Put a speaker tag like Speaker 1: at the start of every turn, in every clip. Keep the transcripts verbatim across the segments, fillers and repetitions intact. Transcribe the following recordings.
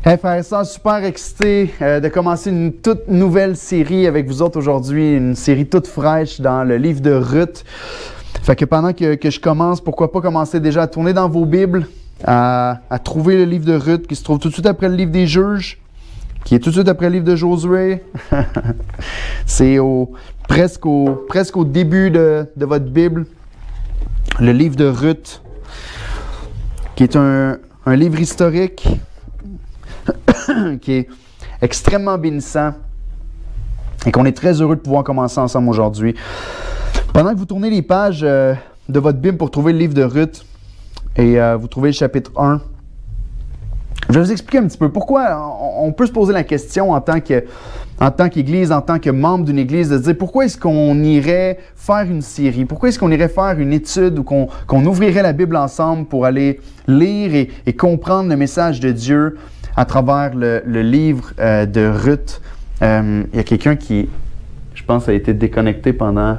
Speaker 1: Hey frères et sœurs, super excité euh, de commencer une toute nouvelle série avec vous autres aujourd'hui, une série toute fraîche dans le livre de Ruth. Fait que pendant que, que je commence, pourquoi pas commencer déjà à tourner dans vos Bibles, à, à trouver le livre de Ruth qui se trouve tout de suite après le livre des Juges, qui est tout de suite après le livre de Josué. C'est au, presque, au, presque au début de, de votre Bible, le livre de Ruth, qui est un, un livre historique qui est extrêmement bénissant et qu'on est très heureux de pouvoir commencer ensemble aujourd'hui. Pendant que vous tournez les pages euh, de votre Bible pour trouver le livre de Ruth et euh, vous trouvez le chapitre un, je vais vous expliquer un petit peu pourquoi on, on peut se poser la question en tant que, en tant qu'Église, en tant que membre d'une Église, de se dire pourquoi est-ce qu'on irait faire une série, pourquoi est-ce qu'on irait faire une étude ou qu'on qu'on ouvrirait la Bible ensemble pour aller lire et, et comprendre le message de Dieu à travers le, le livre euh, de Ruth. Euh, il y a quelqu'un qui, je pense, a été déconnecté pendant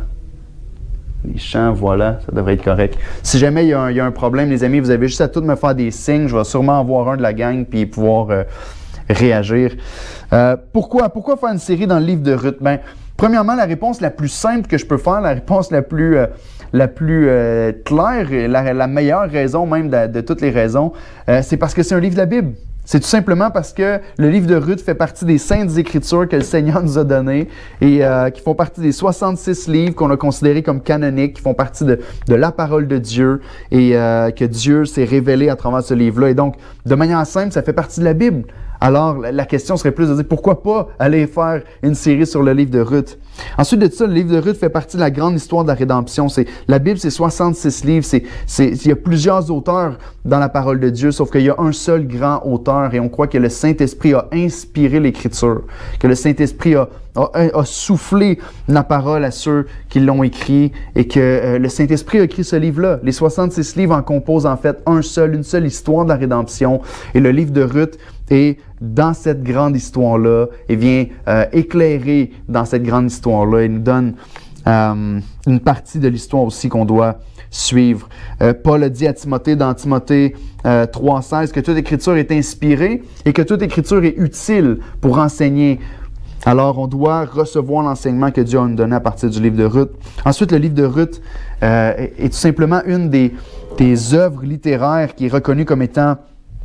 Speaker 1: les chants. Voilà, ça devrait être correct. Si jamais il y a un, il y a un problème, les amis, vous avez juste à tous me faire des signes. Je vais sûrement avoir un de la gang puis pouvoir euh, réagir. Euh, pourquoi, pourquoi faire une série dans le livre de Ruth? Ben, premièrement, la réponse la plus simple que je peux faire, la réponse la plus... Euh, la plus euh, claire, la, la meilleure raison même de, de toutes les raisons, euh, c'est parce que c'est un livre de la Bible. C'est tout simplement parce que le livre de Ruth fait partie des saintes écritures que le Seigneur nous a données et euh, qui font partie des soixante-six livres qu'on a considérés comme canoniques, qui font partie de, de la parole de Dieu et euh, que Dieu s'est révélé à travers ce livre-là. Et donc, de manière simple, ça fait partie de la Bible. Alors, la question serait plus de dire pourquoi pas aller faire une série sur le livre de Ruth. Ensuite de ça, le livre de Ruth fait partie de la grande histoire de la rédemption. C'est, la Bible, c'est soixante-six livres. C'est, c'est, il y a plusieurs auteurs dans la parole de Dieu, sauf qu'il y a un seul grand auteur et on croit que le Saint-Esprit a inspiré l'Écriture, que le Saint-Esprit a, a, a soufflé la parole à ceux qui l'ont écrit et que euh, le Saint-Esprit a écrit ce livre-là. Les soixante-six livres en composent en fait un seul, une seule histoire de la rédemption. Et le livre de Ruth est dans cette grande histoire-là et vient euh, éclairer dans cette grande histoire-là et nous donne euh, une partie de l'histoire aussi qu'on doit suivre. Euh, Paul a dit à Timothée dans Timothée euh, trois seize que toute écriture est inspirée et que toute écriture est utile pour enseigner. Alors, on doit recevoir l'enseignement que Dieu a nous donné à partir du livre de Ruth. Ensuite, le livre de Ruth euh, est, est tout simplement une des, des œuvres littéraires qui est reconnue comme étant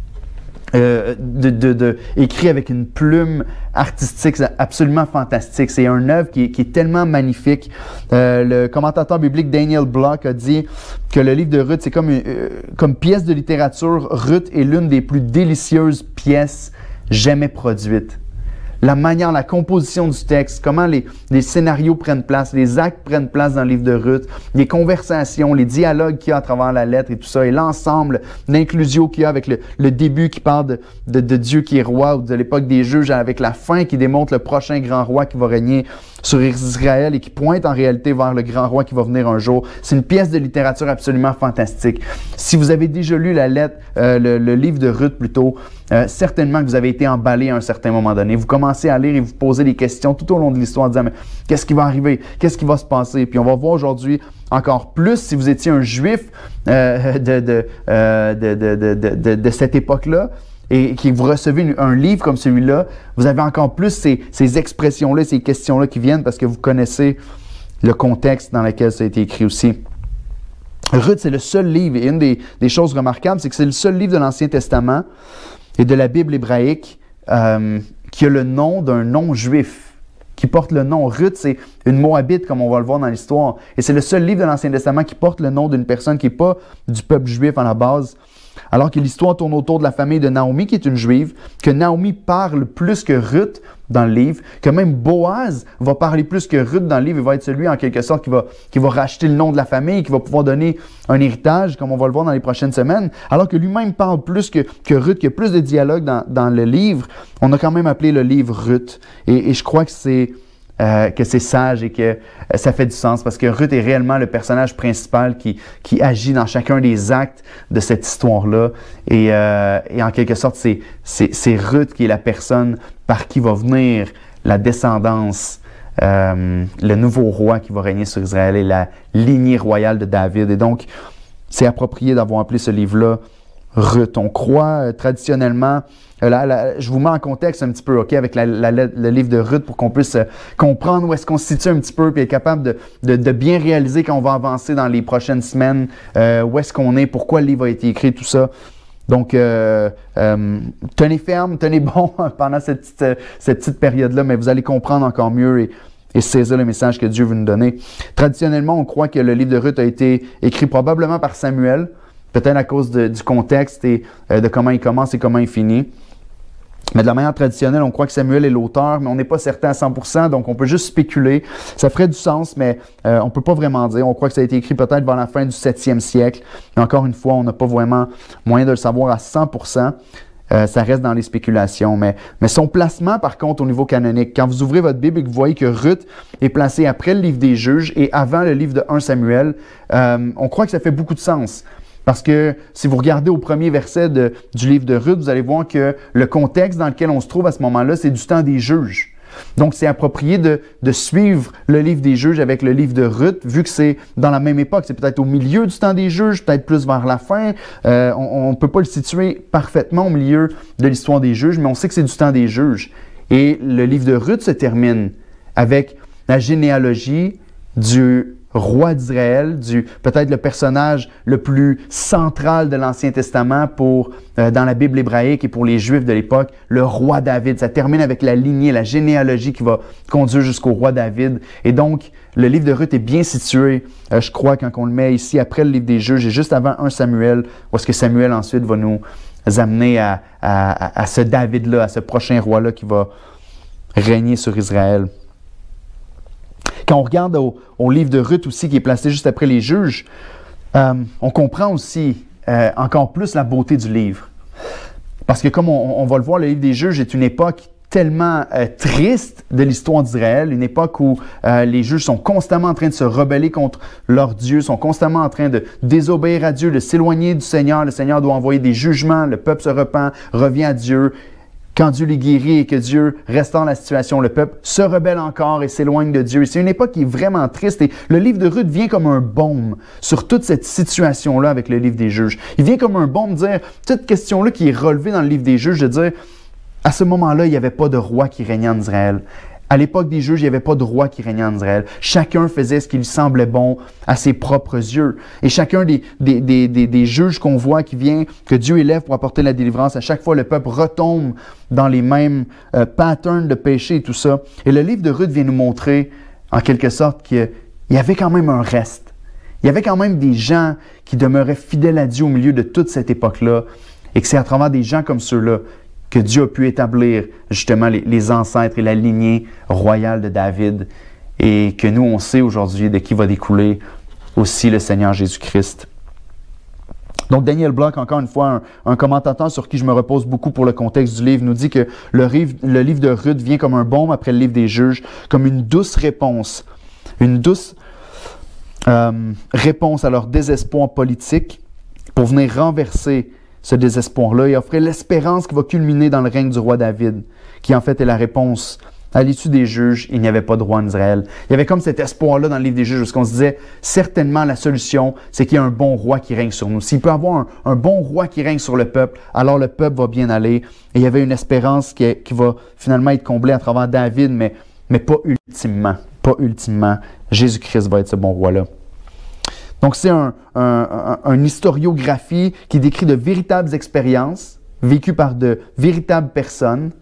Speaker 1: Euh, de, de, de, écrit avec une plume artistique absolument fantastique. C'est une œuvre qui est, qui est tellement magnifique. Euh, le commentateur biblique Daniel Block a dit que le livre de Ruth, c'est comme, euh, comme pièce de littérature, Ruth est l'une des plus délicieuses pièces jamais produites. La manière, la composition du texte, comment les, les scénarios prennent place, les actes prennent place dans le livre de Ruth, les conversations, les dialogues qu'il y a à travers la lettre et tout ça, et l'ensemble, l'inclusio qu'il y a avec le, le début qui parle de, de, de Dieu qui est roi, ou de l'époque des juges, avec la fin qui démontre le prochain grand roi qui va régner sur Israël et qui pointe en réalité vers le grand roi qui va venir un jour. C'est une pièce de littérature absolument fantastique. Si vous avez déjà lu la lettre, euh, le, le livre de Ruth plutôt, euh, certainement que vous avez été emballé à un certain moment donné. Vous commencez à lire et vous posez des questions tout au long de l'histoire en disant mais qu'est-ce qui va arriver? Qu'est-ce qui va se passer? Puis on va voir aujourd'hui encore plus si vous étiez un juif euh, de, de, euh, de, de, de, de, de, de cette époque-là, et que vous recevez un livre comme celui-là, vous avez encore plus ces, ces expressions-là, ces questions-là qui viennent parce que vous connaissez le contexte dans lequel ça a été écrit aussi. Ruth, c'est le seul livre, et une des, des choses remarquables, c'est que c'est le seul livre de l'Ancien Testament et de la Bible hébraïque euh, qui a le nom d'un non-juif, qui porte le nom. Ruth, c'est une Moabite, comme on va le voir dans l'histoire. Et c'est le seul livre de l'Ancien Testament qui porte le nom d'une personne qui n'est pas du peuple juif à la base. Alors que l'histoire tourne autour de la famille de Naomi, qui est une juive, que Naomi parle plus que Ruth dans le livre, que même Boaz va parler plus que Ruth dans le livre, il va être celui en quelque sorte qui va, qui va racheter le nom de la famille, qui va pouvoir donner un héritage, comme on va le voir dans les prochaines semaines, alors que lui-même parle plus que, que Ruth, qu'il y a plus de dialogue dans, dans le livre. On a quand même appelé le livre Ruth, et, et je crois que c'est Euh, que c'est sage et que euh, ça fait du sens parce que Ruth est réellement le personnage principal qui, qui agit dans chacun des actes de cette histoire-là. Et, euh, et en quelque sorte, c'est, c'est, c'est Ruth qui est la personne par qui va venir la descendance, euh, le nouveau roi qui va régner sur Israël et la lignée royale de David. Et donc, c'est approprié d'avoir appelé ce livre-là Ruth. On croit euh, traditionnellement, euh, là, là, je vous mets en contexte un petit peu, ok, avec la, la, la, le livre de Ruth pour qu'on puisse euh, comprendre où est-ce qu'on se situe un petit peu, puis être capable de, de, de bien réaliser quand on va avancer dans les prochaines semaines, euh, où est-ce qu'on est, pourquoi le livre a été écrit, tout ça. Donc, euh, euh, tenez ferme, tenez bon pendant cette petite, euh, cette petite période-là, mais vous allez comprendre encore mieux et, et saisir le message que Dieu veut nous donner. Traditionnellement, on croit que le livre de Ruth a été écrit probablement par Samuel, peut-être à cause de, du contexte et euh, de comment il commence et comment il finit. Mais de la manière traditionnelle, on croit que Samuel est l'auteur, mais on n'est pas certain à cent pour cent, donc on peut juste spéculer. Ça ferait du sens, mais euh, on ne peut pas vraiment dire. On croit que ça a été écrit peut-être vers la fin du septième siècle. Et encore une fois, on n'a pas vraiment moyen de le savoir à cent pour cent. Euh, ça reste dans les spéculations. Mais, mais son placement, par contre, au niveau canonique, quand vous ouvrez votre Bible et que vous voyez que Ruth est placée après le livre des Juges et avant le livre de premier Samuel, euh, on croit que ça fait beaucoup de sens. Parce que si vous regardez au premier verset de, du livre de Ruth, vous allez voir que le contexte dans lequel on se trouve à ce moment-là, c'est du temps des juges. Donc, c'est approprié de, de suivre le livre des juges avec le livre de Ruth, vu que c'est dans la même époque. C'est peut-être au milieu du temps des juges, peut-être plus vers la fin. Euh, on ne peut pas le situer parfaitement au milieu de l'histoire des juges, mais on sait que c'est du temps des juges. Et le livre de Ruth se termine avec la généalogie du roi d'Israël, du peut-être le personnage le plus central de l'Ancien Testament pour euh, dans la Bible hébraïque et pour les Juifs de l'époque, le roi David. Ça termine avec la lignée, la généalogie qui va conduire jusqu'au roi David. Et donc, le livre de Ruth est bien situé, euh, je crois, quand on le met ici après le livre des Juges et juste avant premier Samuel, où est-ce que Samuel ensuite va nous amener à, à, à ce David-là, à ce prochain roi-là qui va régner sur Israël. Quand on regarde au, au livre de Ruth aussi, qui est placé juste après les Juges, euh, on comprend aussi euh, encore plus la beauté du livre. Parce que comme on, on va le voir, le livre des Juges est une époque tellement euh, triste de l'histoire d'Israël, une époque où euh, les juges sont constamment en train de se rebeller contre leur Dieu, sont constamment en train de désobéir à Dieu, de s'éloigner du Seigneur. Le Seigneur doit envoyer des jugements, le peuple se repent, revient à Dieu. Quand Dieu les guérit et que Dieu restaure la situation, le peuple se rebelle encore et s'éloigne de Dieu. Et c'est une époque qui est vraiment triste. Et le livre de Ruth vient comme un baume sur toute cette situation-là avec le livre des Juges. Il vient comme un baume dire, cette question-là qui est relevée dans le livre des Juges, de dire, à ce moment-là, il n'y avait pas de roi qui régnait en Israël. À l'époque des juges, il n'y avait pas de roi qui régnait en Israël. Chacun faisait ce qui lui semblait bon à ses propres yeux. Et chacun des, des, des, des, des juges qu'on voit qui vient, que Dieu élève pour apporter la délivrance, à chaque fois, le peuple retombe dans les mêmes euh, patterns de péché et tout ça. Et le livre de Ruth vient nous montrer, en quelque sorte, qu'il y avait quand même un reste. Il y avait quand même des gens qui demeuraient fidèles à Dieu au milieu de toute cette époque-là. Et que c'est à travers des gens comme ceux-là que Dieu a pu établir justement les, les ancêtres et la lignée royale de David et que nous, on sait aujourd'hui de qui va découler aussi le Seigneur Jésus-Christ. Donc, Daniel Bloch, encore une fois, un, un commentateur sur qui je me repose beaucoup pour le contexte du livre, nous dit que le, rive, le livre de Ruth vient comme un baume après le livre des Juges, comme une douce réponse, une douce euh, réponse à leur désespoir politique pour venir renverser ce désespoir-là et offrir l'espérance qui va culminer dans le règne du roi David, qui en fait est la réponse. À l'issue des juges, il n'y avait pas de roi en Israël. Il y avait comme cet espoir-là dans le livre des juges, parce qu'on se disait, certainement la solution, c'est qu'il y a un bon roi qui règne sur nous. S'il peut y avoir un, un bon roi qui règne sur le peuple, alors le peuple va bien aller. Et il y avait une espérance qui, est, qui va finalement être comblée à travers David, mais, mais pas ultimement. Pas ultimement. Jésus-Christ va être ce bon roi-là. Donc, c'est un, un, un, une historiographie qui décrit de véritables expériences vécues par de véritables personnes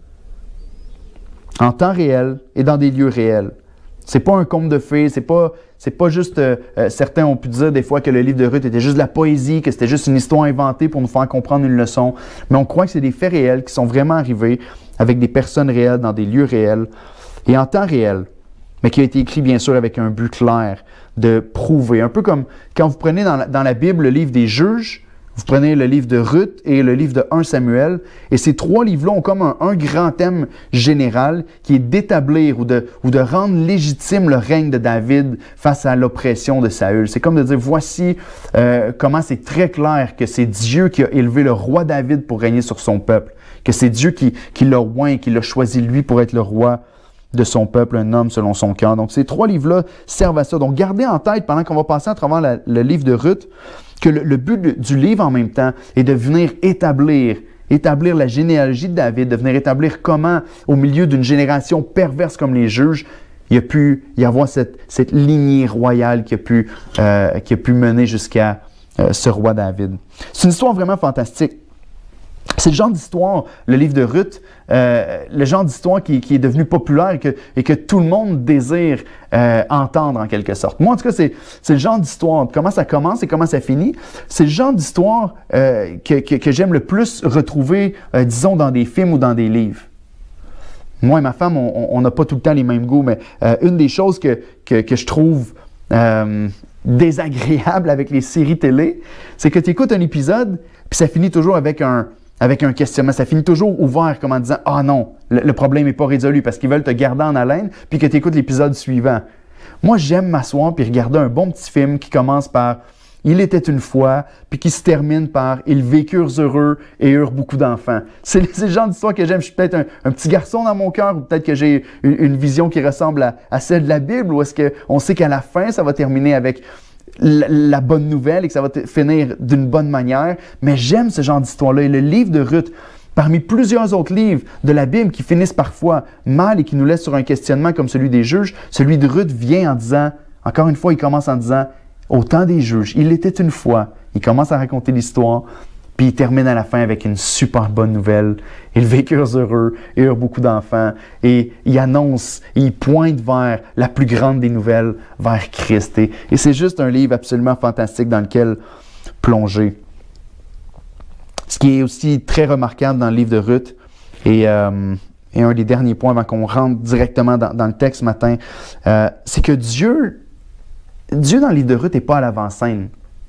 Speaker 1: en temps réel et dans des lieux réels. C'est pas un conte de fées, c'est pas, c'est pas juste... Euh, certains ont pu dire des fois que le livre de Ruth était juste de la poésie, que c'était juste une histoire inventée pour nous faire comprendre une leçon. Mais on croit que c'est des faits réels qui sont vraiment arrivés avec des personnes réelles dans des lieux réels et en temps réel, mais qui a été écrit bien sûr avec un but clair de prouver. Un peu comme quand vous prenez dans la, dans la Bible le livre des Juges, vous prenez le livre de Ruth et le livre de premier Samuel, et ces trois livres-là ont comme un, un grand thème général qui est d'établir ou de, ou de rendre légitime le règne de David face à l'oppression de Saül. C'est comme de dire, voici euh, comment c'est très clair que c'est Dieu qui a élevé le roi David pour régner sur son peuple, que c'est Dieu qui, qui l'a oint et qui l'a choisi lui pour être le roi de son peuple, un homme selon son cœur. Donc, ces trois livres-là servent à ça. Donc, gardez en tête, pendant qu'on va passer à travers la, le livre de Ruth, que le, le but de, du livre, en même temps, est de venir établir, établir la généalogie de David, de venir établir comment, au milieu d'une génération perverse comme les juges, il a pu y avoir cette, cette lignée royale qui a pu, euh, qui a pu mener jusqu'à euh, ce roi David. C'est une histoire vraiment fantastique. C'est le genre d'histoire, le livre de Ruth, euh, le genre d'histoire qui, qui est devenu populaire et que, et que tout le monde désire euh, entendre en quelque sorte. Moi, en tout cas, c'est, c'est le genre d'histoire, comment ça commence et comment ça finit. C'est le genre d'histoire euh, que, que, que j'aime le plus retrouver, euh, disons, dans des films ou dans des livres. Moi et ma femme, on n'a pas tout le temps les mêmes goûts, mais euh, une des choses que, que, que je trouve euh, désagréable avec les séries télé, c'est que tu écoutes un épisode, puis ça finit toujours avec un... avec un questionnement. Ça finit toujours ouvert comme en disant « Ah non, le, le problème n'est pas résolu » parce qu'ils veulent te garder en haleine puis que tu écoutes l'épisode suivant. Moi, j'aime m'asseoir puis regarder un bon petit film qui commence par « Il était une fois » puis qui se termine par « Ils vécurent heureux et eurent beaucoup d'enfants ». C'est, c'est le genre d'histoire que j'aime. Je suis peut-être un, un petit garçon dans mon cœur ou peut-être que j'ai une, une vision qui ressemble à, à celle de la Bible ou est-ce qu'on sait qu'à la fin, ça va terminer avec La, la bonne nouvelle et que ça va finir d'une bonne manière. Mais j'aime ce genre d'histoire-là. Et le livre de Ruth, parmi plusieurs autres livres de la Bible qui finissent parfois mal et qui nous laissent sur un questionnement comme celui des juges, celui de Ruth vient en disant, encore une fois, il commence en disant, au temps des juges, il était une fois. Il commence à raconter l'histoire, puis il termine à la fin avec une super bonne nouvelle. Ils vécurent heureux et eurent beaucoup d'enfants. Et il annonce, et il pointe vers la plus grande des nouvelles, vers Christ. Et, et c'est juste un livre absolument fantastique dans lequel plonger. Ce qui est aussi très remarquable dans le livre de Ruth, et, euh, et un des derniers points avant qu'on rentre directement dans, dans le texte ce matin, euh, c'est que Dieu, Dieu dans le livre de Ruth n'est pas à l'avant-scène.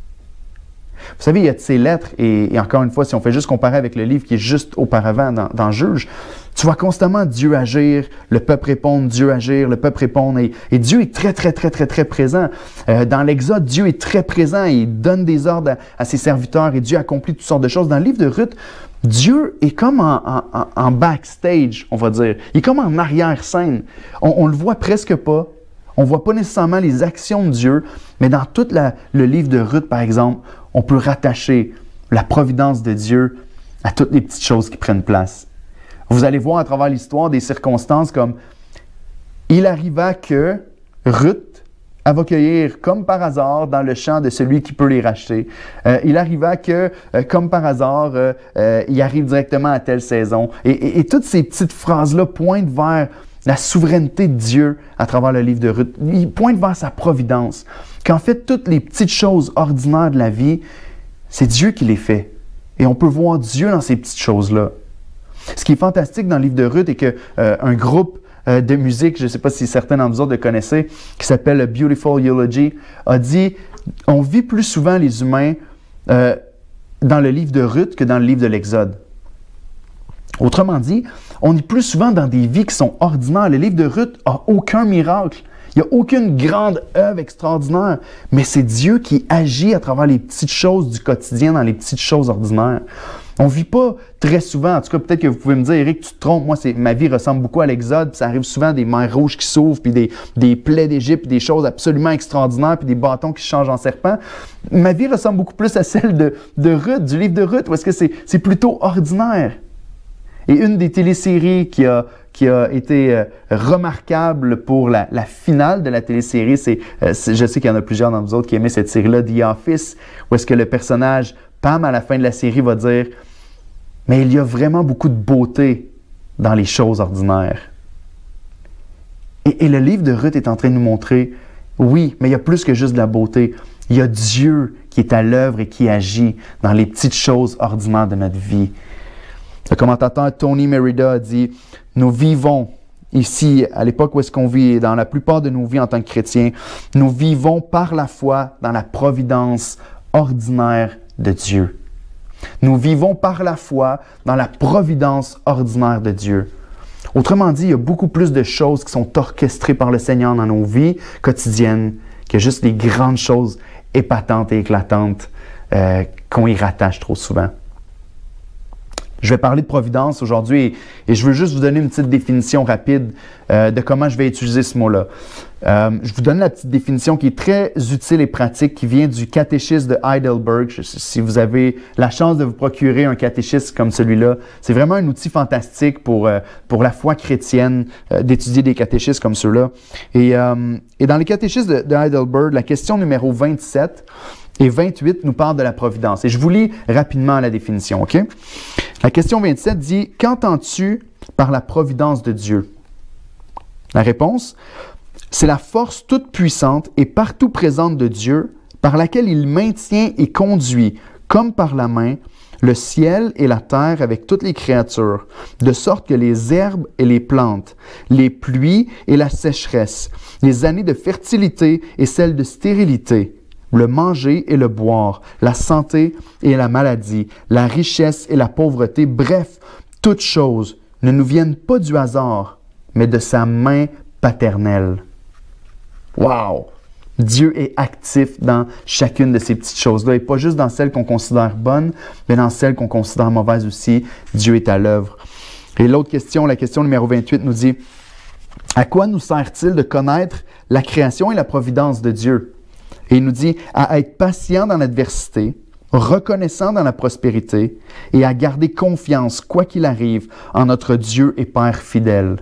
Speaker 1: Vous savez, il y a de ces lettres, et, et encore une fois, si on fait juste comparer avec le livre qui est juste auparavant dans, dans Juge, tu vois constamment Dieu agir, le peuple répondre, Dieu agir, le peuple répondre, et, et Dieu est très, très, très, très, très présent. Euh, dans l'Exode, Dieu est très présent, et il donne des ordres à, à ses serviteurs, et Dieu accomplit toutes sortes de choses. Dans le livre de Ruth, Dieu est comme en, en, en backstage, on va dire. Il est comme en arrière-scène. On ne le voit presque pas. On ne voit pas nécessairement les actions de Dieu, mais dans tout la, le livre de Ruth, par exemple, on peut rattacher la providence de Dieu à toutes les petites choses qui prennent place. Vous allez voir à travers l'histoire des circonstances comme « Il arriva que Ruth, elle va cueillir comme par hasard dans le champ de celui qui peut les racheter. Euh, il arriva que, euh, comme par hasard, euh, euh, il arrive directement à telle saison. » Et, et, et toutes ces petites phrases-là pointent vers la souveraineté de Dieu à travers le livre de Ruth. Il pointe vers sa providence. Qu'en fait, toutes les petites choses ordinaires de la vie, c'est Dieu qui les fait. Et on peut voir Dieu dans ces petites choses-là. Ce qui est fantastique dans le livre de Ruth est qu'un euh, groupe euh, de musique, je ne sais pas si certains d'entre vous autres le connaissez, qui s'appelle Beautiful Eulogy, a dit « On vit plus souvent les humains euh, dans le livre de Ruth que dans le livre de l'Exode. » Autrement dit, on est plus souvent dans des vies qui sont ordinaires. Le livre de Ruth n'a aucun miracle. Il n'y a aucune grande œuvre extraordinaire. Mais c'est Dieu qui agit à travers les petites choses du quotidien, dans les petites choses ordinaires. On ne vit pas très souvent, en tout cas peut-être que vous pouvez me dire, Éric, tu te trompes, moi c'est, ma vie ressemble beaucoup à l'Exode, puis ça arrive souvent des mers rouges qui s'ouvrent, puis des, des plaies d'Égypte, puis des choses absolument extraordinaires, puis des bâtons qui se changent en serpents. Ma vie ressemble beaucoup plus à celle de, de Ruth, du livre de Ruth, parce que c'est, c'est plutôt ordinaire. Et une des téléséries qui a, qui a été euh, remarquable pour la, la finale de la télésérie, c'est, euh, c'est, je sais qu'il y en a plusieurs d'entre vous autres qui aimaient cette série-là, The Office, où est-ce que le personnage Pam, à la fin de la série, va dire « Mais il y a vraiment beaucoup de beauté dans les choses ordinaires. » Et, et le livre de Ruth est en train de nous montrer « Oui, mais il y a plus que juste de la beauté. Il y a Dieu qui est à l'œuvre et qui agit dans les petites choses ordinaires de notre vie. » Le commentateur Tony Merida a dit « Nous vivons ici, à l'époque où est-ce qu'on vit, dans la plupart de nos vies en tant que chrétiens, nous vivons par la foi dans la providence ordinaire de Dieu. Nous vivons par la foi dans la providence ordinaire de Dieu. » Autrement dit, il y a beaucoup plus de choses qui sont orchestrées par le Seigneur dans nos vies quotidiennes que juste les grandes choses épatantes et éclatantes euh, qu'on y rattache trop souvent. Je vais parler de providence aujourd'hui et, et je veux juste vous donner une petite définition rapide euh, de comment je vais utiliser ce mot-là. Euh, je vous donne la petite définition qui est très utile et pratique, qui vient du catéchisme de Heidelberg. Je, si vous avez la chance de vous procurer un catéchisme comme celui-là, c'est vraiment un outil fantastique pour, euh, pour la foi chrétienne euh, d'étudier des catéchismes comme ceux-là. Et, euh, et dans les catéchismes de, de Heidelberg, la question numéro vingt-sept et vingt-huit nous parlent de la providence. Et je vous lis rapidement la définition, OK? La question vingt-sept dit « Qu'entends-tu par la providence de Dieu? » La réponse, c'est la force toute puissante et partout présente de Dieu par laquelle il maintient et conduit, comme par la main, le ciel et la terre avec toutes les créatures, de sorte que les herbes et les plantes, les pluies et la sécheresse, les années de fertilité et celles de stérilité, le manger et le boire, la santé et la maladie, la richesse et la pauvreté, bref, toutes choses ne nous viennent pas du hasard, mais de sa main paternelle. Wow! Dieu est actif dans chacune de ces petites choses-là, et pas juste dans celles qu'on considère bonnes, mais dans celles qu'on considère mauvaises aussi. Dieu est à l'œuvre. Et l'autre question, la question numéro vingt-huit, nous dit « À quoi nous sert-il de connaître la création et la providence de Dieu? » Et il nous dit à être patient dans l'adversité, reconnaissant dans la prospérité et à garder confiance, quoi qu'il arrive, en notre Dieu et Père fidèle.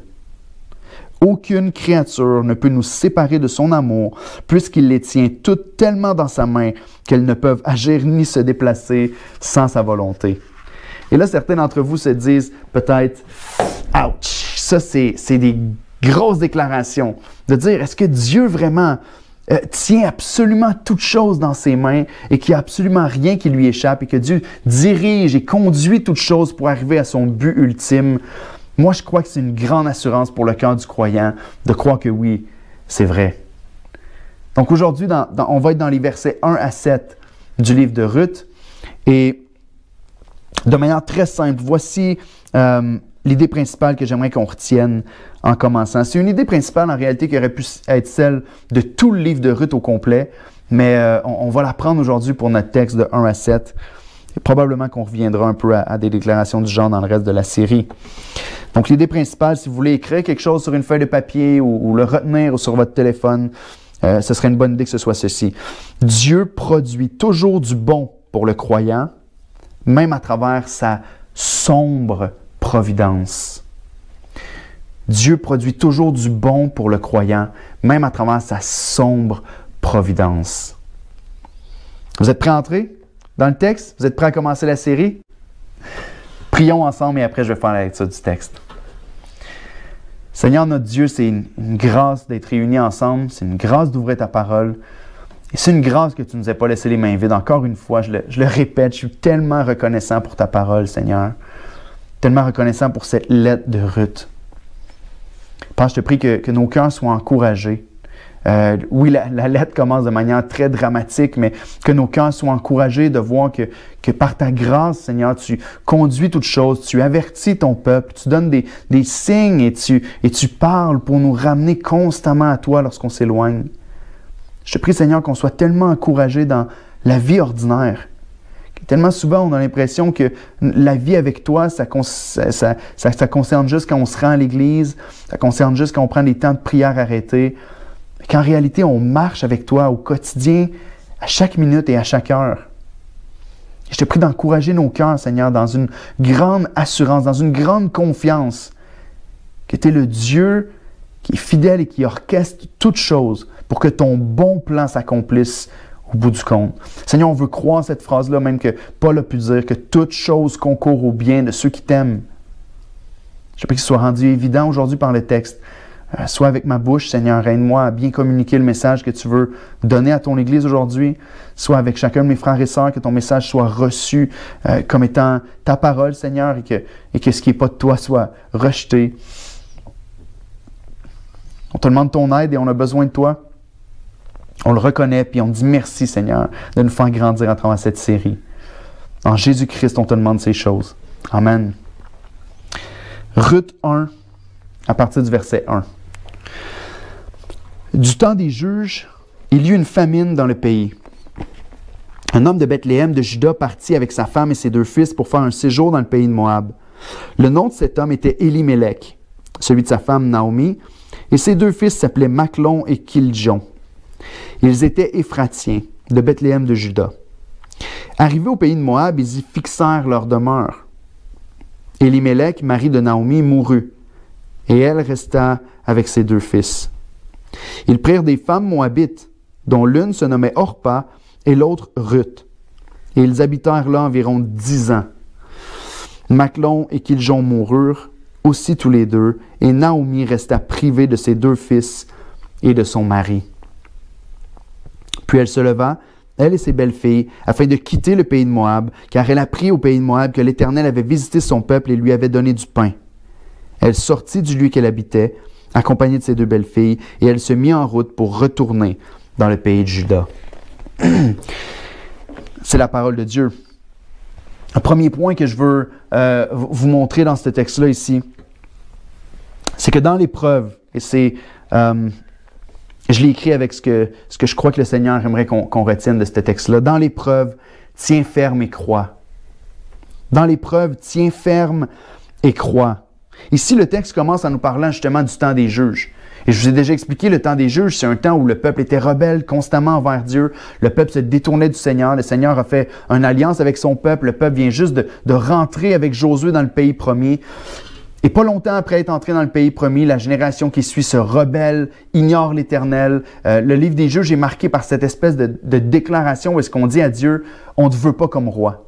Speaker 1: Aucune créature ne peut nous séparer de son amour, puisqu'il les tient toutes tellement dans sa main qu'elles ne peuvent agir ni se déplacer sans sa volonté. Et là, certains d'entre vous se disent peut-être « Ouch! » Ça, c'est, c'est des grosses déclarations. De dire, est-ce que Dieu vraiment euh, tient absolument toutes choses dans ses mains et qu'il n'y a absolument rien qui lui échappe et que Dieu dirige et conduit toutes choses pour arriver à son but ultime? Moi, je crois que c'est une grande assurance pour le cœur du croyant de croire que oui, c'est vrai. Donc aujourd'hui, dans, dans, on va être dans les versets un à sept du livre de Ruth. Et de manière très simple, voici euh, l'idée principale que j'aimerais qu'on retienne en commençant. C'est une idée principale en réalité qui aurait pu être celle de tout le livre de Ruth au complet, mais euh, on, on va la prendre aujourd'hui pour notre texte de un à sept. Et probablement qu'on reviendra un peu à, à des déclarations du genre dans le reste de la série. Donc l'idée principale, si vous voulez écrire quelque chose sur une feuille de papier ou, ou le retenir sur votre téléphone, euh, ce serait une bonne idée que ce soit ceci. Dieu produit toujours du bon pour le croyant, même à travers sa sombre providence. Dieu produit toujours du bon pour le croyant, même à travers sa sombre providence. Vous êtes prêts à entrer dans le texte? Vous êtes prêts à commencer la série? Prions ensemble et après je vais faire la lecture du texte. Seigneur notre Dieu, c'est une, une grâce d'être réunis ensemble, c'est une grâce d'ouvrir ta parole. Et c'est une grâce que tu ne nous aies pas laissé les mains vides. Encore une fois, je le, je le répète, je suis tellement reconnaissant pour ta parole, Seigneur. Tellement reconnaissant pour cette lettre de Ruth. Père, je te prie que, que nos cœurs soient encouragés. Euh, oui, la, la lettre commence de manière très dramatique, mais que nos cœurs soient encouragés de voir que, que par ta grâce, Seigneur, tu conduis toutes choses, tu avertis ton peuple, tu donnes des, des signes et tu, et tu parles pour nous ramener constamment à toi lorsqu'on s'éloigne. Je te prie, Seigneur, qu'on soit tellement encouragés dans la vie ordinaire. Tellement souvent, on a l'impression que la vie avec toi, ça, ça, ça, ça, ça concerne juste quand on se rend à l'église, ça concerne juste quand on prend des temps de prière arrêtés. Qu'en réalité, on marche avec toi au quotidien, à chaque minute et à chaque heure. Je te prie d'encourager nos cœurs, Seigneur, dans une grande assurance, dans une grande confiance que tu es le Dieu qui est fidèle et qui orchestre toutes choses pour que ton bon plan s'accomplisse au bout du compte. Seigneur, on veut croire cette phrase-là, même que Paul a pu dire que toute chose concourt au bien de ceux qui t'aiment. Je prie que ce soit rendu évident aujourd'hui par le texte. Euh, soit avec ma bouche, Seigneur, aide-moi à bien communiquer le message que tu veux donner à ton Église aujourd'hui, soit avec chacun de mes frères et sœurs, que ton message soit reçu euh, comme étant ta parole, Seigneur, et que, et que ce qui n'est pas de toi soit rejeté. On te demande ton aide et on a besoin de toi. On le reconnaît, puis on dit merci, Seigneur, de nous faire grandir à travers cette série. En Jésus-Christ, on te demande ces choses. Amen. Ruth un, à partir du verset un. Du temps des juges, il y eut une famine dans le pays. Un homme de Bethléem de Juda partit avec sa femme et ses deux fils pour faire un séjour dans le pays de Moab. Le nom de cet homme était Élimélec, celui de sa femme Naomi, et ses deux fils s'appelaient Machlon et Kiljon. Ils étaient Éphratiens, de Bethléem de Juda. Arrivés au pays de Moab, ils y fixèrent leur demeure. Élimélec, mari de Naomi, mourut, et elle resta avec ses deux fils. Ils prirent des femmes moabites, dont l'une se nommait Orpa et l'autre Ruth, et ils habitèrent là environ dix ans. Machlon et Kiljon moururent, aussi tous les deux, et Naomi resta privée de ses deux fils et de son mari. Puis elle se leva, elle et ses belles-filles, afin de quitter le pays de Moab, car elle apprit au pays de Moab que l'Éternel avait visité son peuple et lui avait donné du pain. Elle sortit du lieu qu'elle habitait, accompagnée de ses deux belles-filles, et elle se mit en route pour retourner dans le pays de Juda. C'est la parole de Dieu. Un premier point que je veux euh, vous montrer dans ce texte-là ici, c'est que dans l'épreuve, et c'est, euh, je l'ai écrit avec ce que, ce que je crois que le Seigneur aimerait qu'on, qu'on retienne de ce texte-là, dans l'épreuve, tiens ferme et crois. Dans l'épreuve, tiens ferme et crois. Ici, le texte commence en nous parlant justement du temps des juges. Et je vous ai déjà expliqué, le temps des juges, c'est un temps où le peuple était rebelle constamment envers Dieu. Le peuple se détournait du Seigneur. Le Seigneur a fait une alliance avec son peuple. Le peuple vient juste de, de rentrer avec Josué dans le pays promis. Et pas longtemps après être entré dans le pays promis, la génération qui suit se rebelle, ignore l'Éternel. Euh, le livre des Juges est marqué par cette espèce de, de déclaration où est-ce qu'on dit à Dieu, on ne te veut pas comme roi.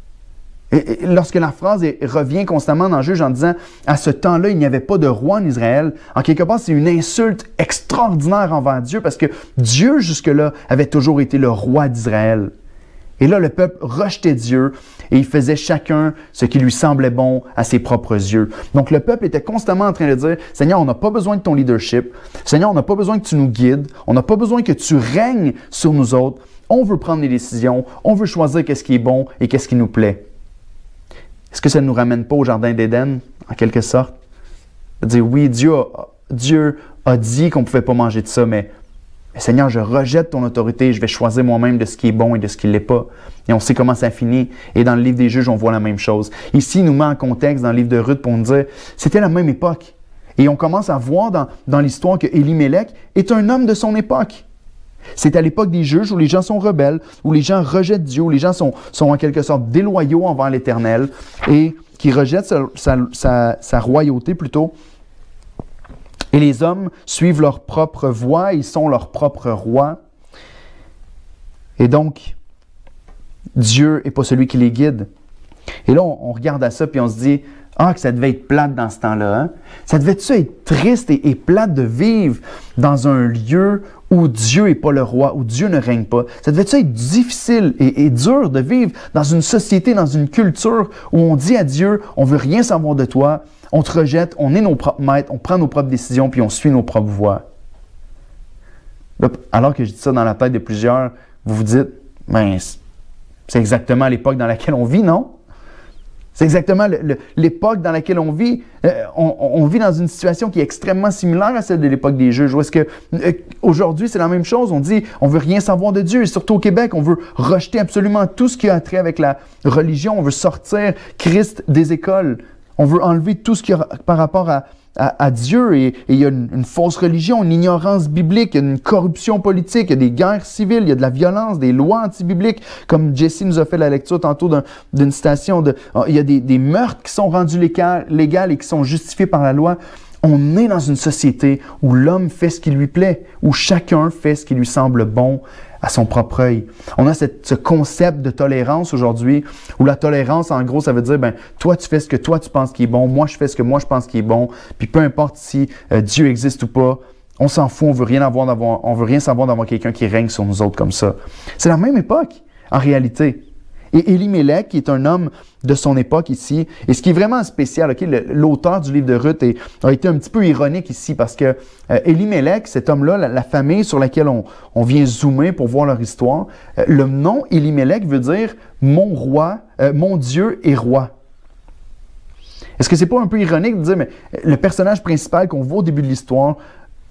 Speaker 1: Et lorsque la phrase revient constamment dans le Juge en disant « À ce temps-là, il n'y avait pas de roi en Israël », en quelque part, c'est une insulte extraordinaire envers Dieu parce que Dieu, jusque-là, avait toujours été le roi d'Israël. Et là, le peuple rejetait Dieu et il faisait chacun ce qui lui semblait bon à ses propres yeux. Donc, le peuple était constamment en train de dire « Seigneur, on n'a pas besoin de ton leadership. Seigneur, on n'a pas besoin que tu nous guides. On n'a pas besoin que tu règnes sur nous autres. On veut prendre les décisions. On veut choisir qu'est-ce qui est bon et qu'est-ce qui nous plaît. » Est-ce que ça ne nous ramène pas au Jardin d'Éden, en quelque sorte? De dire, oui, Dieu a, Dieu a dit qu'on ne pouvait pas manger de ça, mais, mais Seigneur, je rejette ton autorité, je vais choisir moi-même de ce qui est bon et de ce qui ne l'est pas. Et on sait comment ça finit. Et dans le livre des Juges, on voit la même chose. Ici, il nous met en contexte dans le livre de Ruth pour nous dire, c'était la même époque. Et on commence à voir dans, dans l'histoire que Élimélec est un homme de son époque. C'est à l'époque des juges où les gens sont rebelles, où les gens rejettent Dieu, où les gens sont, sont en quelque sorte déloyaux envers l'Éternel et qui rejettent sa, sa, sa, sa royauté plutôt. Et les hommes suivent leur propre voie, ils sont leur propre roi. Et donc, Dieu n'est pas celui qui les guide. Et là, on, on regarde à ça puis on se dit, ah, que ça devait être plate dans ce temps-là. Hein? Ça devait-tu être triste et, et plate de vivre dans un lieu où Dieu n'est pas le roi, où Dieu ne règne pas? Ça devait-tu être difficile et, et dur de vivre dans une société, dans une culture où on dit à Dieu, on ne veut rien savoir de toi, on te rejette, on est nos propres maîtres, on prend nos propres décisions puis on suit nos propres voies. Là, alors que je dis ça dans la tête de plusieurs, vous vous dites, ben, c'est exactement l'époque dans laquelle on vit, non? C'est exactement le, le, l'époque dans laquelle on vit. Euh, on, on vit dans une situation qui est extrêmement similaire à celle de l'époque des juges. Où est-ce que euh, aujourd'hui c'est la même chose? On dit on veut rien savoir de Dieu. Et surtout au Québec, on veut rejeter absolument tout ce qui a trait avec la religion. On veut sortir Christ des écoles. On veut enlever tout ce qui a par rapport à, à, à Dieu. Et, et il y a une, une fausse religion, une ignorance biblique, il y a une corruption politique, il y a des guerres civiles, il y a de la violence, des lois anti-bibliques. Comme Jesse nous a fait la lecture tantôt d'un, d'une citation, de, il y a des, des meurtres qui sont rendus légaux et qui sont justifiés par la loi. On est dans une société où l'homme fait ce qui lui plaît, où chacun fait ce qui lui semble bon à son propre œil. On a cette, ce concept de tolérance aujourd'hui, où la tolérance, en gros, ça veut dire, ben, toi, tu fais ce que toi, tu penses qui est bon, moi, je fais ce que moi, je pense qui est bon, puis peu importe si euh, Dieu existe ou pas, on s'en fout, on veut rien avoir d'avoir, on veut rien savoir d'avoir quelqu'un qui règne sur nous autres comme ça. C'est la même époque, en réalité. Et Élimélec, qui est un homme de son époque ici, et ce qui est vraiment spécial, okay, le, l'auteur du livre de Ruth est, a été un petit peu ironique ici, parce que euh, Élimélec, cet homme-là, la, la famille sur laquelle on, on vient zoomer pour voir leur histoire, euh, le nom Élimélec veut dire « mon roi, euh, mon Dieu est roi ». Est-ce que c'est pas un peu ironique de dire, mais le personnage principal qu'on voit au début de l'histoire,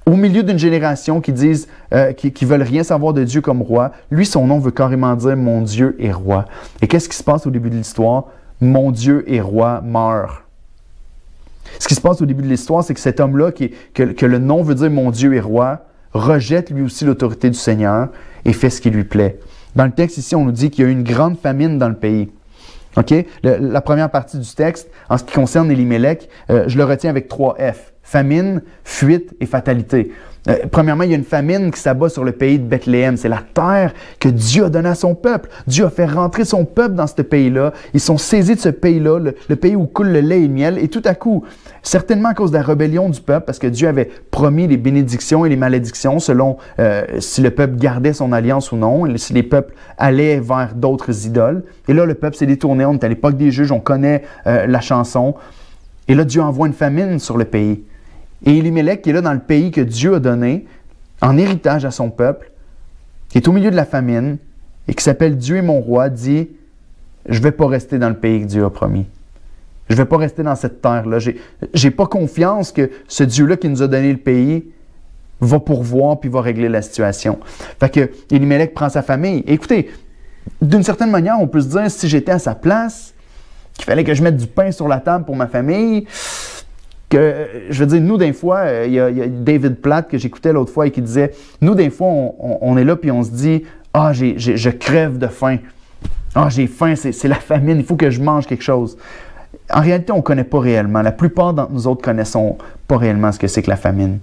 Speaker 1: au milieu d'une génération qui disent, euh, qui, qui veulent rien savoir de Dieu comme roi, lui, son nom veut carrément dire « Mon Dieu est roi ». Et qu'est-ce qui se passe au début de l'histoire? Mon Dieu est roi meurt. Ce qui se passe au début de l'histoire, c'est que cet homme-là, qui, que, que le nom veut dire « Mon Dieu est roi », rejette lui aussi l'autorité du Seigneur et fait ce qui lui plaît. Dans le texte ici, on nous dit qu'il y a eu une grande famine dans le pays. Okay? Le, la première partie du texte, en ce qui concerne Élimélec, euh, je le retiens avec trois F. Famine, fuite et fatalité. Euh, premièrement, il y a une famine qui s'abat sur le pays de Bethléem. C'est la terre que Dieu a donnée à son peuple. Dieu a fait rentrer son peuple dans ce pays-là. Ils sont saisis de ce pays-là, le, le pays où coule le lait et le miel. Et tout à coup, certainement à cause de la rébellion du peuple, parce que Dieu avait promis les bénédictions et les malédictions selon euh, si le peuple gardait son alliance ou non, si les peuples allaient vers d'autres idoles. Et là, le peuple s'est détourné. On est à l'époque des juges, on connaît euh, la chanson. Et là, Dieu envoie une famine sur le pays. Et Élimélec, qui est là dans le pays que Dieu a donné, en héritage à son peuple, qui est au milieu de la famine, et qui s'appelle Dieu est mon roi, dit « Je ne vais pas rester dans le pays que Dieu a promis. Je ne vais pas rester dans cette terre-là. Je n'ai pas confiance que ce Dieu-là qui nous a donné le pays va pourvoir puis va régler la situation. » Fait que Élimélec prend sa famille. Et écoutez, d'une certaine manière, on peut se dire, si j'étais à sa place, qu'il fallait que je mette du pain sur la table pour ma famille, que, je veux dire, nous, des fois, il y a, il y a David Platt que j'écoutais l'autre fois et qui disait, nous, des fois, on, on, on est là puis on se dit, ah, j'ai, j'ai, je crève de faim. Ah, j'ai faim, c'est, c'est la famine, il faut que je mange quelque chose. En réalité, on ne connaît pas réellement. La plupart d'entre nous autres connaissons pas réellement ce que c'est que la famine.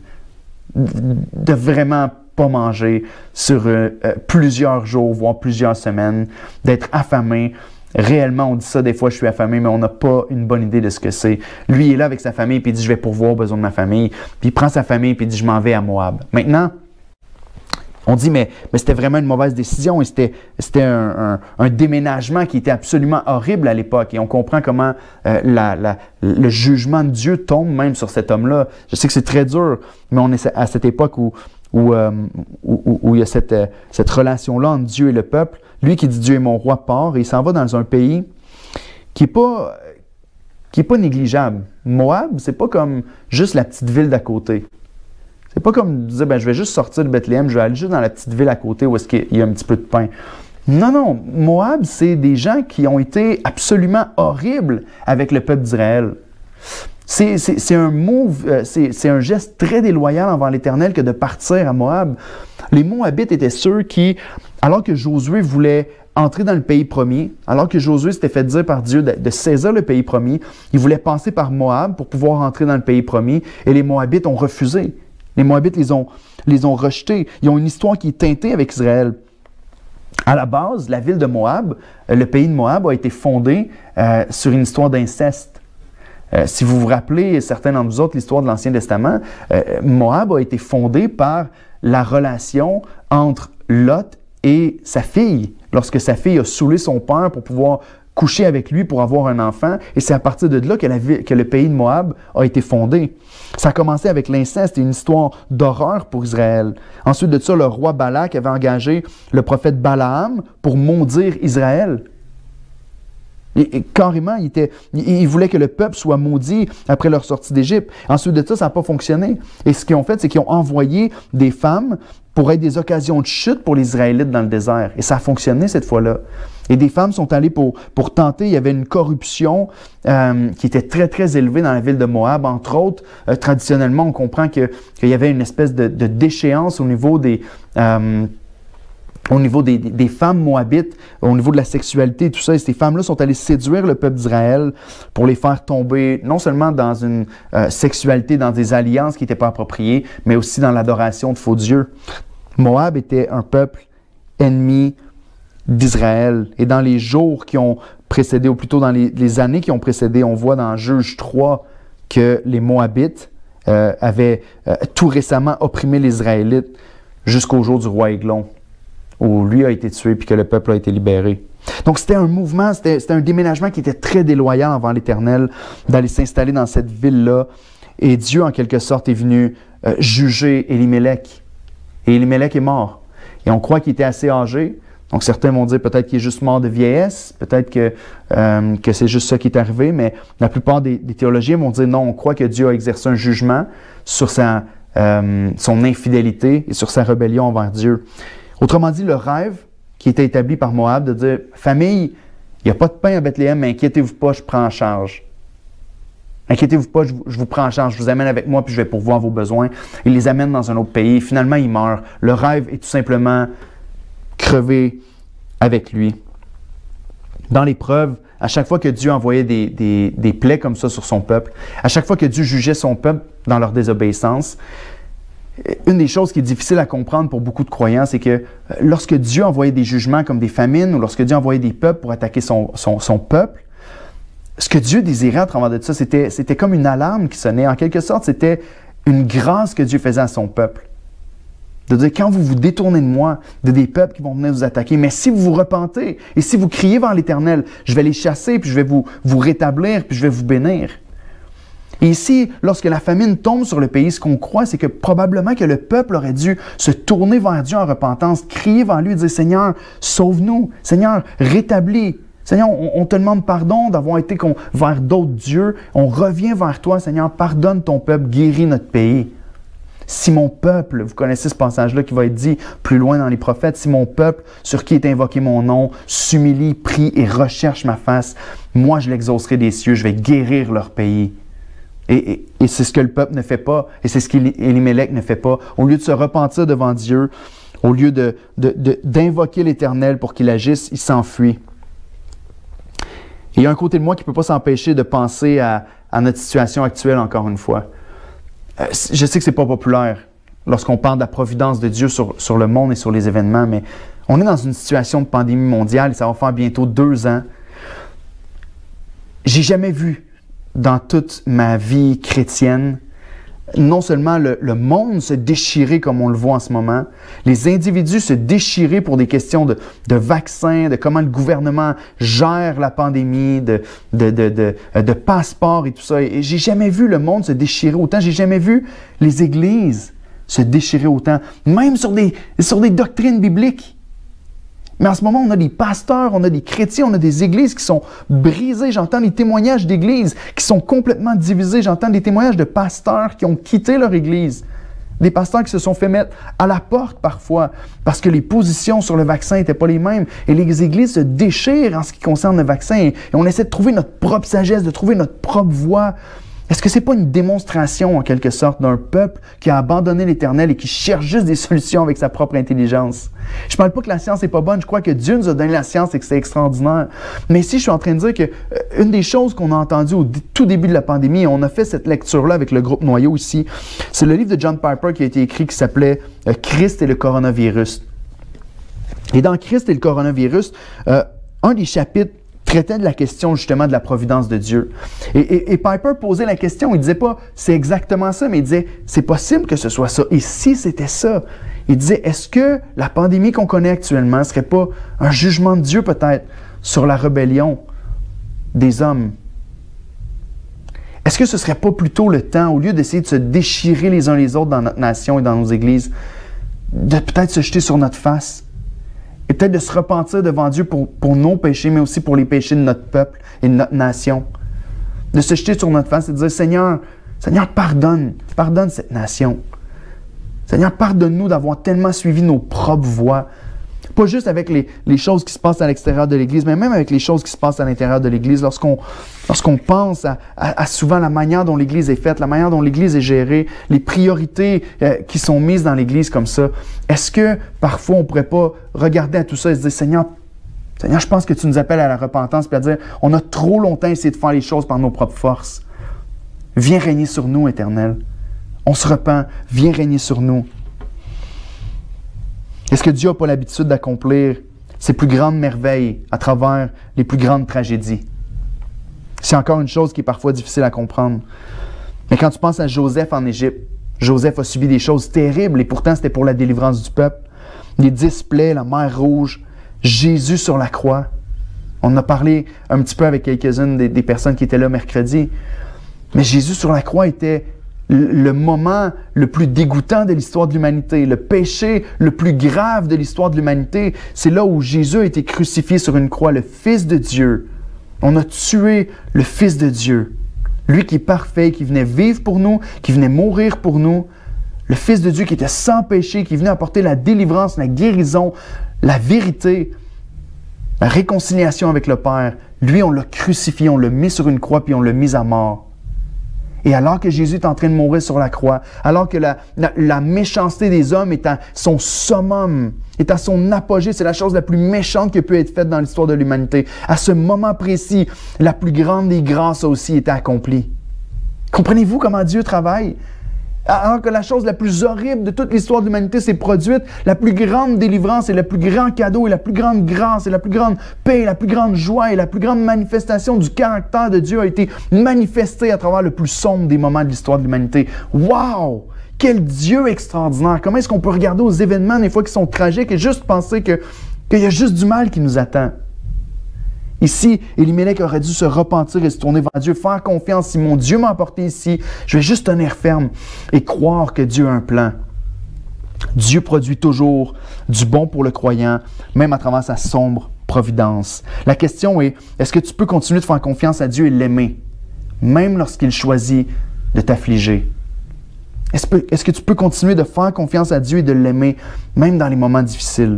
Speaker 1: De vraiment pas manger sur euh, plusieurs jours, voire plusieurs semaines, d'être affamé. Réellement, on dit ça, des fois, je suis affamé, mais on n'a pas une bonne idée de ce que c'est. Lui, il est là avec sa famille, puis il dit, je vais pourvoir aux besoins de ma famille. Puis il prend sa famille, puis il dit, je m'en vais à Moab. Maintenant, on dit, mais, mais c'était vraiment une mauvaise décision et c'était, c'était un, un, un déménagement qui était absolument horrible à l'époque. Et on comprend comment euh, la, la, le jugement de Dieu tombe même sur cet homme-là. Je sais que c'est très dur, mais on est à cette époque où, où, euh, où, où, où il y a cette, euh, cette relation-là entre Dieu et le peuple. Lui qui dit « Dieu est mon roi » part et il s'en va dans un pays qui n'est pas, qui est pas négligeable. Moab, c'est pas comme juste la petite ville d'à côté. C'est pas comme dire ben, « je vais juste sortir de Bethléem, je vais aller juste dans la petite ville à côté où est-ce qu'il y a un petit peu de pain ». Non, non, Moab, c'est des gens qui ont été absolument horribles avec le peuple d'Israël. C'est, c'est, c'est un move, euh, c'est, c'est un geste très déloyal envers l'Éternel que de partir à Moab. Les Moabites étaient ceux qui, alors que Josué voulait entrer dans le pays promis, alors que Josué s'était fait dire par Dieu de, de saisir le pays promis, il voulait passer par Moab pour pouvoir entrer dans le pays promis, et les Moabites ont refusé. Les Moabites les ont, les ont rejetés. Ils ont une histoire qui est teintée avec Israël. À la base, la ville de Moab, le pays de Moab a été fondé euh, sur une histoire d'inceste. Euh, si vous vous rappelez, certains d'entre vous autres, l'histoire de l'Ancien Testament, euh, Moab a été fondé par la relation entre Lot et sa fille, lorsque sa fille a saoulé son père pour pouvoir coucher avec lui pour avoir un enfant, et c'est à partir de là que, la ville, que le pays de Moab a été fondé. Ça a commencé avec l'inceste, une histoire d'horreur pour Israël. Ensuite de ça, le roi Balak avait engagé le prophète Balaam pour maudire Israël. Et, et carrément, il, était, il, il voulait que le peuple soit maudit après leur sortie d'Égypte. Ensuite de ça, ça n'a pas fonctionné. Et ce qu'ils ont fait, c'est qu'ils ont envoyé des femmes pour être des occasions de chute pour les Israélites dans le désert. Et ça a fonctionné cette fois-là. Et des femmes sont allées pour, pour tenter. Il y avait une corruption euh, qui était très, très élevée dans la ville de Moab. Entre autres, euh, traditionnellement, on comprend que, qu'il y avait une espèce de, de déchéance au niveau des... Euh, au niveau des, des femmes moabites, au niveau de la sexualité et tout ça. Et ces femmes-là sont allées séduire le peuple d'Israël pour les faire tomber non seulement dans une euh, sexualité, dans des alliances qui n'étaient pas appropriées, mais aussi dans l'adoration de faux dieux. Moab était un peuple ennemi d'Israël. Et dans les jours qui ont précédé, ou plutôt dans les, les années qui ont précédé, on voit dans Juge trois que les Moabites euh, avaient euh, tout récemment opprimé les Israélites jusqu'au jour du roi Églon, où lui a été tué puis que le peuple a été libéré. Donc c'était un mouvement, c'était, c'était un déménagement qui était très déloyal envers l'Éternel, d'aller s'installer dans cette ville-là. Et Dieu, en quelque sorte, est venu euh, juger Élimélec. Et Élimélec est mort. Et on croit qu'il était assez âgé. Donc certains vont dire peut-être qu'il est juste mort de vieillesse, peut-être que, euh, que c'est juste ça qui est arrivé, mais la plupart des, des théologiens vont dire non, on croit que Dieu a exercé un jugement sur sa... euh, son infidélité et sur sa rébellion envers Dieu. Autrement dit, le rêve qui était établi par Moab de dire « Famille, il n'y a pas de pain à Bethléem, mais inquiétez-vous pas, je prends en charge. Inquiétez-vous pas, je vous, je vous prends en charge, je vous amène avec moi, puis je vais pourvoir vos besoins. » Il les amène dans un autre pays. Finalement, il meurt. Le rêve est tout simplement crevé avec lui. Dans l'épreuve, à chaque fois que Dieu envoyait des, des, des plaies comme ça sur son peuple, à chaque fois que Dieu jugeait son peuple dans leur désobéissance, une des choses qui est difficile à comprendre pour beaucoup de croyants, c'est que lorsque Dieu envoyait des jugements comme des famines ou lorsque Dieu envoyait des peuples pour attaquer son, son, son peuple, ce que Dieu désirait à travers de ça, c'était, c'était comme une alarme qui sonnait. En quelque sorte, c'était une grâce que Dieu faisait à son peuple. De dire, quand vous vous détournez de moi, de des peuples qui vont venir vous attaquer, mais si vous vous repentez et si vous criez vers l'Éternel, je vais les chasser, puis je vais vous, vous rétablir, puis je vais vous bénir. Et ici, lorsque la famine tombe sur le pays, ce qu'on croit, c'est que probablement que le peuple aurait dû se tourner vers Dieu en repentance, crier vers lui et dire, Seigneur, sauve-nous, Seigneur, rétablis. Seigneur, on, on te demande pardon d'avoir été vers d'autres dieux. On revient vers toi, Seigneur, pardonne ton peuple, guéris notre pays. Si mon peuple, vous connaissez ce passage-là qui va être dit plus loin dans les prophètes, si mon peuple, sur qui est invoqué mon nom, s'humilie, prie et recherche ma face, moi je l'exaucerai des cieux, je vais guérir leur pays. Et, et, et c'est ce que le peuple ne fait pas, et c'est ce qu'Élimélec ne fait pas. Au lieu de se repentir devant Dieu, au lieu de, de, de, d'invoquer l'Éternel pour qu'il agisse, il s'enfuit. Et il y a un côté de moi qui ne peut pas s'empêcher de penser à, à notre situation actuelle encore une fois. Euh, je sais que ce n'est pas populaire lorsqu'on parle de la providence de Dieu sur, sur le monde et sur les événements, mais on est dans une situation de pandémie mondiale et ça va faire bientôt deux ans. J'ai jamais vu dans toute ma vie chrétienne non seulement le, le monde se déchirer comme on le voit en ce moment, les individus se déchirer pour des questions de, de vaccins, de comment le gouvernement gère la pandémie, de, de, de, de, de passeports et tout ça. Et j'ai jamais vu le monde se déchirer autant. J'ai jamais vu les églises se déchirer autant, même sur des, sur des doctrines bibliques. Mais en ce moment, on a des pasteurs, on a des chrétiens, on a des églises qui sont brisées. J'entends des témoignages d'églises qui sont complètement divisées. J'entends des témoignages de pasteurs qui ont quitté leur église. Des pasteurs qui se sont fait mettre à la porte parfois parce que les positions sur le vaccin n'étaient pas les mêmes. Et les églises se déchirent en ce qui concerne le vaccin. Et on essaie de trouver notre propre sagesse, de trouver notre propre voie. Est-ce que ce n'est pas une démonstration, en quelque sorte, d'un peuple qui a abandonné l'Éternel et qui cherche juste des solutions avec sa propre intelligence? Je ne parle pas que la science n'est pas bonne, je crois que Dieu nous a donné la science et que c'est extraordinaire. Mais ici, je suis en train de dire que euh, une des choses qu'on a entendues au d- tout début de la pandémie, et on a fait cette lecture-là avec le groupe Noyau ici, c'est le livre de John Piper qui a été écrit qui s'appelait euh, « Christ et le coronavirus ». Et dans « Christ et le coronavirus euh, », un des chapitres traitait de la question justement de la providence de Dieu. Et, et, et Piper posait la question, il ne disait pas « c'est exactement ça », mais il disait « c'est possible que ce soit ça ». Et si c'était ça, il disait « est-ce que la pandémie qu'on connaît actuellement ne serait pas un jugement de Dieu peut-être sur la rébellion des hommes? Est-ce que ce ne serait pas plutôt le temps, au lieu d'essayer de se déchirer les uns les autres dans notre nation et dans nos églises, de peut-être se jeter sur notre face? Et peut-être de se repentir devant Dieu pour, pour nos péchés, mais aussi pour les péchés de notre peuple et de notre nation. De se jeter sur notre face et de dire, Seigneur, Seigneur, pardonne, pardonne cette nation. Seigneur, pardonne-nous d'avoir tellement suivi nos propres voies. Pas juste avec les, les choses qui se passent à l'extérieur de l'Église, mais même avec les choses qui se passent à l'intérieur de l'Église. Lorsqu'on, lorsqu'on pense à, à, à souvent la manière dont l'Église est faite, la manière dont l'Église est gérée, les priorités euh, qui sont mises dans l'Église comme ça, est-ce que parfois on ne pourrait pas regarder à tout ça et se dire, Seigneur, Seigneur, je pense que tu nous appelles à la repentance, puis à dire, on a trop longtemps essayé de faire les choses par nos propres forces. Viens régner sur nous, Éternel. On se repent, viens régner sur nous. Est-ce que Dieu n'a pas l'habitude d'accomplir ses plus grandes merveilles à travers les plus grandes tragédies? C'est encore une chose qui est parfois difficile à comprendre. Mais quand tu penses à Joseph en Égypte, Joseph a subi des choses terribles et pourtant c'était pour la délivrance du peuple. Les dix plaies, la mer Rouge, Jésus sur la croix. On en a parlé un petit peu avec quelques-unes des, des personnes qui étaient là mercredi. Mais Jésus sur la croix était le moment le plus dégoûtant de l'histoire de l'humanité, le péché le plus grave de l'histoire de l'humanité. C'est là où Jésus a été crucifié sur une croix, le Fils de Dieu. On a tué le Fils de Dieu. Lui qui est parfait, qui venait vivre pour nous, qui venait mourir pour nous. le Fils de Dieu qui était sans péché, qui venait apporter la délivrance, la guérison, la vérité, la réconciliation avec le Père, lui, on l'a crucifié, on l'a mis sur une croix, puis on l'a mis à mort. Et alors que Jésus est en train de mourir sur la croix, alors que la, la, la méchanceté des hommes est à son summum, est à son apogée, c'est la chose la plus méchante qui peut être faite dans l'histoire de l'humanité. À ce moment précis, la plus grande des grâces a aussi été accomplie. Comprenez-vous comment Dieu travaille? Alors que la chose la plus horrible de toute l'histoire de l'humanité s'est produite, la plus grande délivrance et le plus grand cadeau et la plus grande grâce et la plus grande paix et la plus grande joie et la plus grande manifestation du caractère de Dieu a été manifestée à travers le plus sombre des moments de l'histoire de l'humanité. Wow! Quel Dieu extraordinaire! Comment est-ce qu'on peut regarder aux événements des fois qui sont tragiques et juste penser que, qu'il y a juste du mal qui nous attend? Ici, Élimélec aurait dû se repentir et se tourner vers Dieu, faire confiance. Si mon Dieu m'a apporté ici, je vais juste tenir ferme et croire que Dieu a un plan. Dieu produit toujours du bon pour le croyant, même à travers sa sombre providence. La question est, est-ce que tu peux continuer de faire confiance à Dieu et l'aimer, même lorsqu'il choisit de t'affliger? Est-ce que, est-ce que tu peux continuer de faire confiance à Dieu et de l'aimer, même dans les moments difficiles?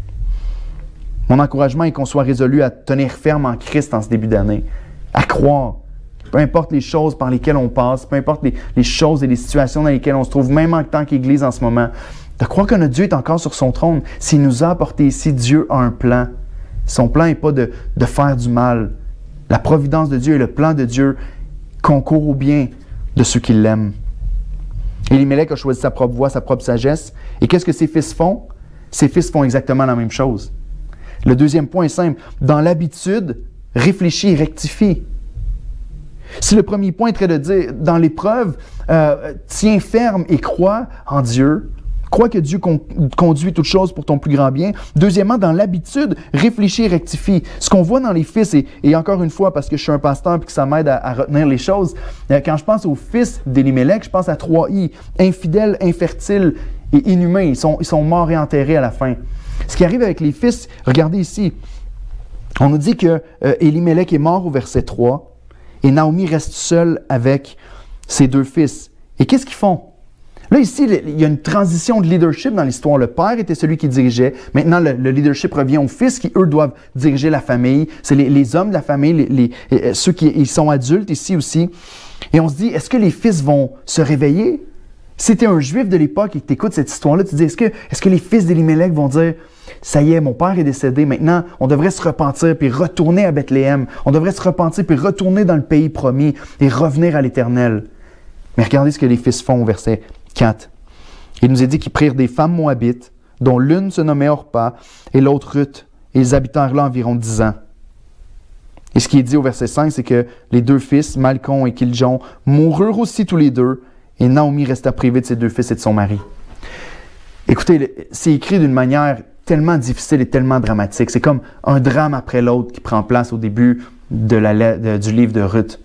Speaker 1: Mon encouragement est qu'on soit résolu à tenir ferme en Christ en ce début d'année, à croire, peu importe les choses par lesquelles on passe, peu importe les, les choses et les situations dans lesquelles on se trouve, même en tant qu'Église en ce moment, de croire que notre Dieu est encore sur son trône. S'il nous a apporté ici, Dieu a un plan. Son plan n'est pas de, de faire du mal. La providence de Dieu et le plan de Dieu concourent au bien de ceux qui l'aiment. Élimélec a choisi sa propre voie, sa propre sagesse. Et qu'est-ce que ses fils font? Ses fils font exactement la même chose. Le deuxième point est simple. Dans l'habitude, réfléchis et rectifie. Si le premier point est de dire, dans l'épreuve, euh, tiens ferme et crois en Dieu, crois que Dieu con conduit toutes choses pour ton plus grand bien. Deuxièmement, dans l'habitude, réfléchis et rectifie. Ce qu'on voit dans les fils, et, et encore une fois, parce que je suis un pasteur et que ça m'aide à, à retenir les choses, euh, quand je pense aux fils d'Élimélec, je pense à trois I, infidèles, infertiles et inhumains. Ils sont, ils sont morts et enterrés à la fin. Ce qui arrive avec les fils, regardez ici, on nous dit que euh, Élimélec est mort au verset trois et Naomi reste seule avec ses deux fils. Et qu'est-ce qu'ils font? Là, ici, il y a une transition de leadership dans l'histoire. Le père était celui qui dirigeait. Maintenant, le, le leadership revient aux fils qui, eux, doivent diriger la famille. C'est les, les hommes de la famille, les, les, ceux qui ils sont adultes ici aussi. Et on se dit, est-ce que les fils vont se réveiller? Si tu es un juif de l'époque et que tu écoutes cette histoire-là, tu te dis, est-ce que, est-ce que les fils d'Élimélec vont dire, ça y est, mon père est décédé, maintenant, on devrait se repentir puis retourner à Bethléem. On devrait se repentir puis retourner dans le pays promis et revenir à l'Éternel. Mais regardez ce que les fils font au verset quatre. Il nous est dit qu'ils prirent des femmes moabites, dont l'une se nommait Orpa et l'autre Ruth, et ils habitèrent là environ dix ans. Et ce qui est dit au verset cinq, c'est que les deux fils, Malchon et Kiljon, moururent aussi tous les deux, et Naomi resta privée de ses deux fils et de son mari. Écoutez, c'est écrit d'une manière tellement difficile et tellement dramatique. C'est comme un drame après l'autre qui prend place au début de la, de, du livre de Ruth.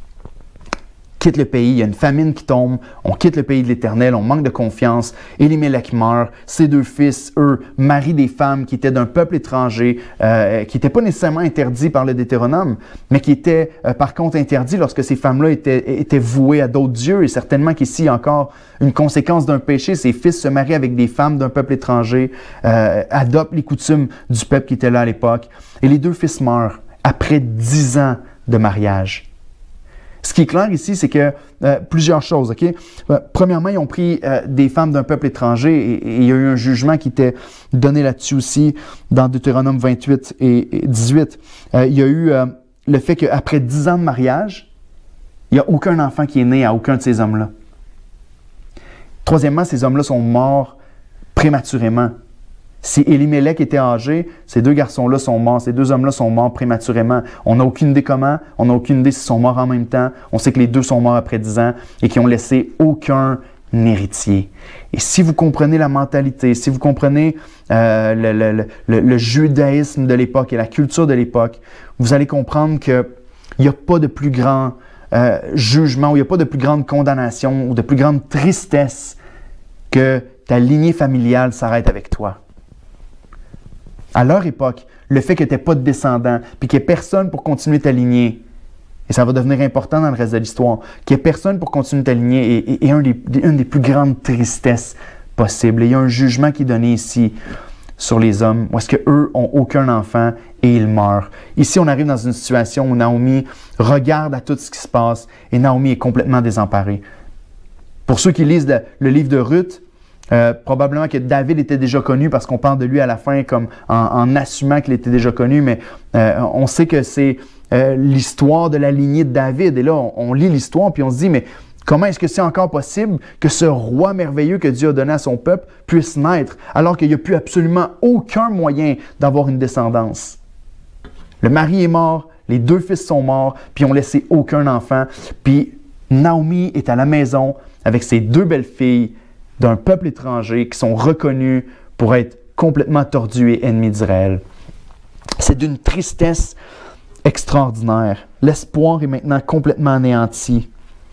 Speaker 1: Quitte le pays, il y a une famine qui tombe, on quitte le pays de l'Éternel, on manque de confiance, Élimélec meurt, ses deux fils, eux, marient des femmes qui étaient d'un peuple étranger, euh, qui n'étaient pas nécessairement interdits par le Deutéronome, mais qui étaient euh, par contre interdits lorsque ces femmes-là étaient, étaient vouées à d'autres dieux, et certainement qu'ici, il y a encore une conséquence d'un péché, ces fils se marient avec des femmes d'un peuple étranger, euh, adoptent les coutumes du peuple qui était là à l'époque, et les deux fils meurent après dix ans de mariage. Ce qui est clair ici, c'est que euh, plusieurs choses, OK? Euh, premièrement, ils ont pris euh, des femmes d'un peuple étranger et, et il y a eu un jugement qui était donné là-dessus aussi dans Deutéronome vingt-huit et, et dix-huit. Euh, il y a eu euh, le fait qu'après dix ans de mariage, il n'y a aucun enfant qui est né à aucun de ces hommes-là. Troisièmement, ces hommes-là sont morts prématurément. Si Élimélec était âgé, ces deux garçons-là sont morts, ces deux hommes-là sont morts prématurément. On n'a aucune idée comment, on n'a aucune idée s'ils sont morts en même temps. On sait que les deux sont morts après dix ans et qu'ils n'ont laissé aucun héritier. Et si vous comprenez la mentalité, si vous comprenez euh, le, le, le, le judaïsme de l'époque et la culture de l'époque, vous allez comprendre qu'il n'y a pas de plus grand euh, jugement, ou il n'y a pas de plus grande condamnation ou de plus grande tristesse que ta lignée familiale s'arrête avec toi. À leur époque, le fait que tu n'aies pas de descendants, puis qu'il n'y ait personne pour continuer ta lignée, Et ça va devenir important dans le reste de l'histoire. Qu'il n'y ait personne pour continuer ta lignée est, est, est un des, une des plus grandes tristesses possibles. Et il y a un jugement qui est donné ici sur les hommes, où est-ce qu'eux n'ont aucun enfant et ils meurent. Ici, on arrive dans une situation où Naomi regarde à tout ce qui se passe et Naomi est complètement désemparée. Pour ceux qui lisent le, le livre de Ruth, euh, probablement que David était déjà connu parce qu'on parle de lui à la fin comme en, en assumant qu'il était déjà connu, mais euh, on sait que c'est euh, l'histoire de la lignée de David. Et là, on, on lit l'histoire puis on se dit, mais comment est-ce que c'est encore possible que ce roi merveilleux que Dieu a donné à son peuple puisse naître alors qu'il n'y a plus absolument aucun moyen d'avoir une descendance? Le mari est mort, les deux fils sont morts, puis ils n'ont laissé aucun enfant. Puis Naomi est à la maison avec ses deux belles filles d'un peuple étranger qui sont reconnues pour être complètement tordues et ennemies d'Israël. C'est d'une tristesse extraordinaire. L'espoir est maintenant complètement anéanti.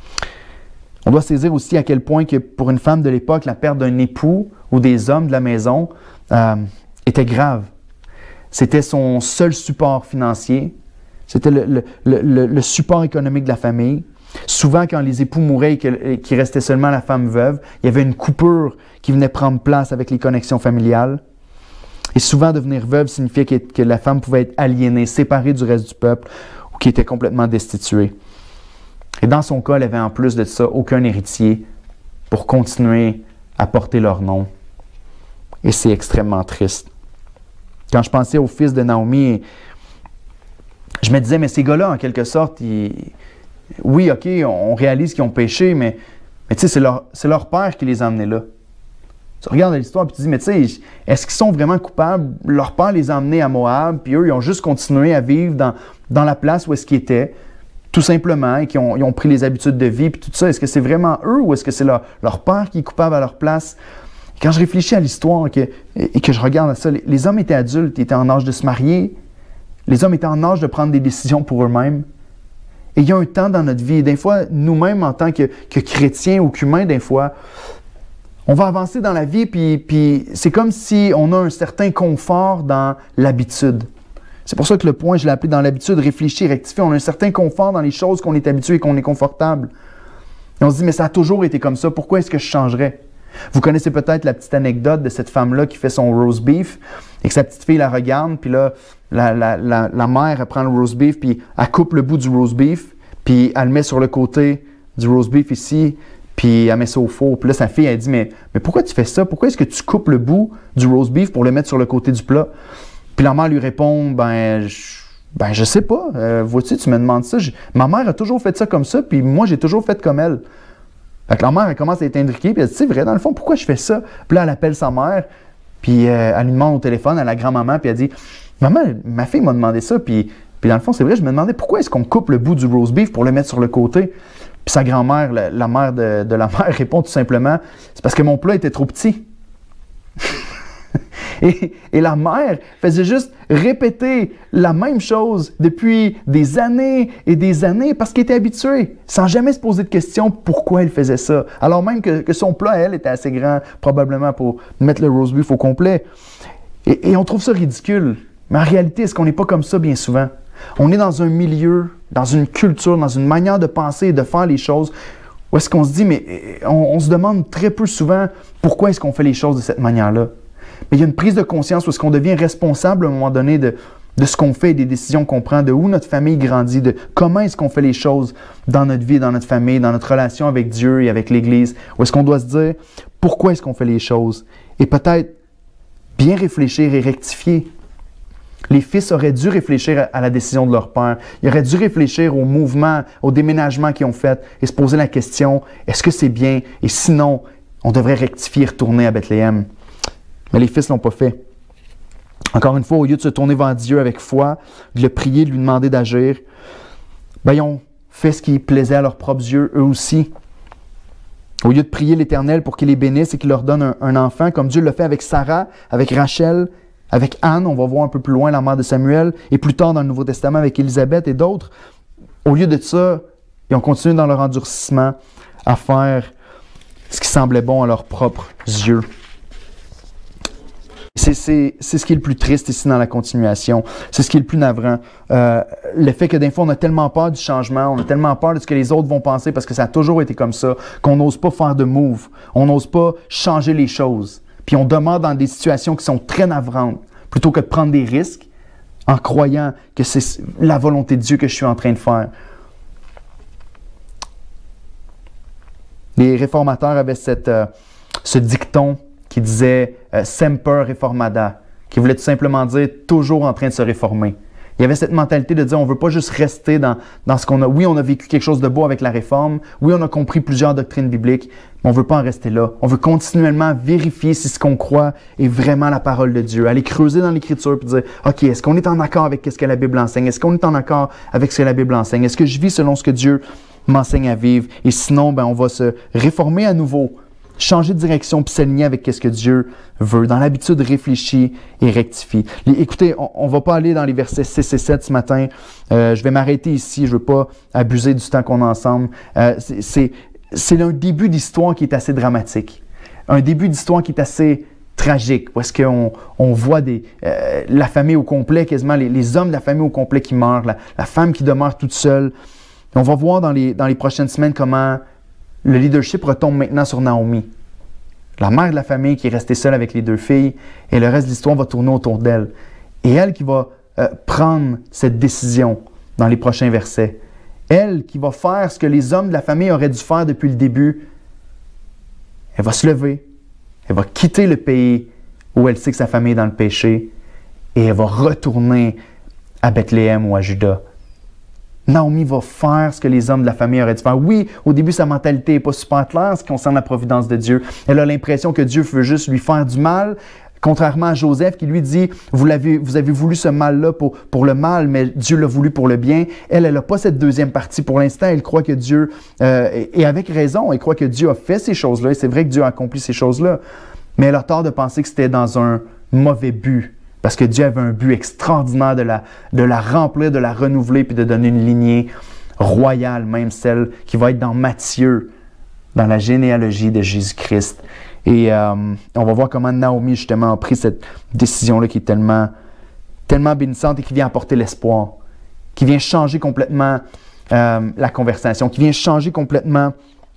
Speaker 1: On doit saisir aussi à quel point que pour une femme de l'époque, la perte d'un époux ou des hommes de la maison euh, était grave. C'était son seul support financier. C'était le, le, le, le support économique de la famille. Souvent, quand les époux mouraient et qu'il restait seulement la femme veuve, il y avait une coupure qui venait prendre place avec les connexions familiales. Et souvent, devenir veuve signifiait que, que la femme pouvait être aliénée, séparée du reste du peuple ou qui était complètement destituée. Et dans son cas, elle avait en plus de ça aucun héritier pour continuer à porter leur nom. Et c'est extrêmement triste. Quand je pensais au fils de Naomi, je me disais, mais ces gars-là, en quelque sorte, ils... oui, OK, on réalise qu'ils ont péché, mais, mais tu sais, c'est leur, c'est leur père qui les a amenés là. Tu regardes l'histoire et tu te dis, mais tu sais, est-ce qu'ils sont vraiment coupables? Leur père les a amenés à Moab, puis eux, ils ont juste continué à vivre dans, dans la place où est-ce qu'ils étaient, tout simplement, et qu'ils ont, ils ont pris les habitudes de vie, puis tout ça. Est-ce que c'est vraiment eux ou est-ce que c'est leur, leur père qui est coupable à leur place? Quand je réfléchis à l'histoire et que, et que je regarde à ça, les, les hommes étaient adultes, ils étaient en âge de se marier, les hommes étaient en âge de prendre des décisions pour eux-mêmes. Et il y a un temps dans notre vie, des fois, nous-mêmes en tant que, que chrétiens ou qu'humains, des fois, on va avancer dans la vie, puis, puis c'est comme si on a un certain confort dans l'habitude. C'est pour ça que le point, je l'ai appelé dans l'habitude, réfléchir, rectifier. On a un certain confort dans les choses qu'on est habitué et qu'on est confortable. Et on se dit, mais ça a toujours été comme ça, pourquoi est-ce que je changerais? Vous connaissez peut-être la petite anecdote de cette femme-là qui fait son roast beef et que sa petite fille la regarde, puis là, la, la, la, la mère, elle prend le roast beef, puis elle coupe le bout du roast beef, puis elle le met sur le côté du roast beef ici, puis elle met ça au four. Puis là, sa fille, elle dit, mais, mais pourquoi tu fais ça? Pourquoi est-ce que tu coupes le bout du roast beef pour le mettre sur le côté du plat? Puis la mère lui répond, ben, je, ben, je sais pas. Euh, vois-tu, tu me demandes ça. Je, ma mère a toujours fait ça comme ça, puis moi, j'ai toujours fait comme elle. Fait que la mère, elle commence à être intriquée, puis elle dit, c'est vrai, dans le fond, pourquoi je fais ça? Puis là, elle appelle sa mère, puis euh, elle lui demande au téléphone à la grand-maman, puis elle dit, maman, ma fille m'a demandé ça, puis, puis dans le fond, c'est vrai, je me demandais pourquoi est-ce qu'on coupe le bout du roast beef pour le mettre sur le côté? Puis sa grand-mère, la, la mère de, de la mère, répond tout simplement, c'est parce que mon plat était trop petit. Et, et la mère faisait juste répéter la même chose depuis des années et des années parce qu'elle était habituée, sans jamais se poser de questions pourquoi elle faisait ça. Alors même que, que son plat, elle, était assez grand, probablement pour mettre le roast beef au complet. Et, et on trouve ça ridicule. Mais en réalité, est-ce qu'on n'est pas comme ça bien souvent? On est dans un milieu, dans une culture, dans une manière de penser et de faire les choses où est-ce qu'on se dit, mais on, on se demande très peu souvent pourquoi est-ce qu'on fait les choses de cette manière-là. Mais il y a une prise de conscience où est-ce qu'on devient responsable à un moment donné de, de ce qu'on fait, des décisions qu'on prend, de où notre famille grandit, de comment est-ce qu'on fait les choses dans notre vie, dans notre famille, dans notre relation avec Dieu et avec l'Église. Où est-ce qu'on doit se dire pourquoi est-ce qu'on fait les choses et peut-être bien réfléchir et rectifier. Les fils auraient dû réfléchir à la décision de leur père. Ils auraient dû réfléchir au mouvement, au déménagement qu'ils ont fait et se poser la question, est-ce que c'est bien? Et sinon, on devrait rectifier et retourner à Bethléem. Mais les fils ne l'ont pas fait. Encore une fois, au lieu de se tourner vers Dieu avec foi, de le prier, de lui demander d'agir, ben, ils ont fait ce qui plaisait à leurs propres yeux, eux aussi. Au lieu de prier l'Éternel pour qu'il les bénisse et qu'il leur donne un, un enfant, comme Dieu l'a fait avec Sarah, avec Rachel, avec Anne, on va voir un peu plus loin la mère de Samuel, et plus tard dans le Nouveau Testament avec Élisabeth et d'autres, au lieu de ça, ils ont continué dans leur endurcissement à faire ce qui semblait bon à leurs propres yeux. C'est ce qui est le plus triste ici dans la continuation. C'est ce qui est le plus navrant. Euh, le fait que des fois, on a tellement peur du changement, on a tellement peur de ce que les autres vont penser parce que ça a toujours été comme ça, qu'on n'ose pas faire de move, on n'ose pas changer les choses. Puis on demeure dans des situations qui sont très navrantes, plutôt que de prendre des risques en croyant que c'est la volonté de Dieu que je suis en train de faire. Les réformateurs avaient cette, euh, ce dicton qui disait euh, « Semper reformanda », qui voulait tout simplement dire « toujours en train de se réformer ». Il y avait cette mentalité de dire on ne veut pas juste rester dans, dans ce qu'on a. Oui, on a vécu quelque chose de beau avec la réforme. Oui, on a compris plusieurs doctrines bibliques, mais on ne veut pas en rester là. On veut continuellement vérifier si ce qu'on croit est vraiment la parole de Dieu. Aller creuser dans l'Écriture et dire OK, est-ce qu'on est en accord avec ce que la Bible enseigne? Est-ce qu'on est en accord avec ce que la Bible enseigne? Est-ce que je vis selon ce que Dieu m'enseigne à vivre? Et sinon, ben, on va se réformer à nouveau. Changer de direction puis s'aligner avec ce que Dieu veut. Dans l'habitude, réfléchis et rectifie. Écoutez, on ne va pas aller dans les versets six et sept ce matin. Euh, je vais m'arrêter ici. Je ne veux pas abuser du temps qu'on a ensemble. Euh, c'est un début d'histoire qui est assez dramatique. Un début d'histoire qui est assez tragique. Où est-ce qu'on on voit des, euh, la famille au complet, quasiment les, les hommes de la famille au complet qui meurent, la, la femme qui demeure toute seule. Et on va voir dans les, dans les prochaines semaines comment le leadership retombe maintenant sur Naomi, la mère de la famille qui est restée seule avec les deux filles, et le reste de l'histoire va tourner autour d'elle. Et elle qui va euh, prendre cette décision dans les prochains versets. Elle qui va faire ce que les hommes de la famille auraient dû faire depuis le début. Elle va se lever, elle va quitter le pays où elle sait que sa famille est dans le péché, et elle va retourner à Bethléem ou à Juda. Naomi va faire ce que les hommes de la famille auraient dû faire. Oui, au début, sa mentalité n'est pas super claire en ce qui concerne la providence de Dieu. Elle a l'impression que Dieu veut juste lui faire du mal, contrairement à Joseph qui lui dit « Vous avez, vous avez voulu ce mal-là pour, pour le mal, mais Dieu l'a voulu pour le bien. » Elle, elle n'a pas cette deuxième partie. Pour l'instant, elle croit que Dieu, euh, et avec raison, elle croit que Dieu a fait ces choses-là, et c'est vrai que Dieu a accompli ces choses-là. Mais elle a tort de penser que c'était dans un mauvais but. Parce que Dieu avait un but extraordinaire de la, de la remplir, de la renouveler, puis de donner une lignée royale, même celle qui va être dans Matthieu, dans la généalogie de Jésus-Christ. Et euh, on va voir comment Naomi, justement, a pris cette décision-là qui est tellement, tellement bénissante et qui vient apporter l'espoir, qui vient changer complètement euh, la conversation, qui vient changer complètement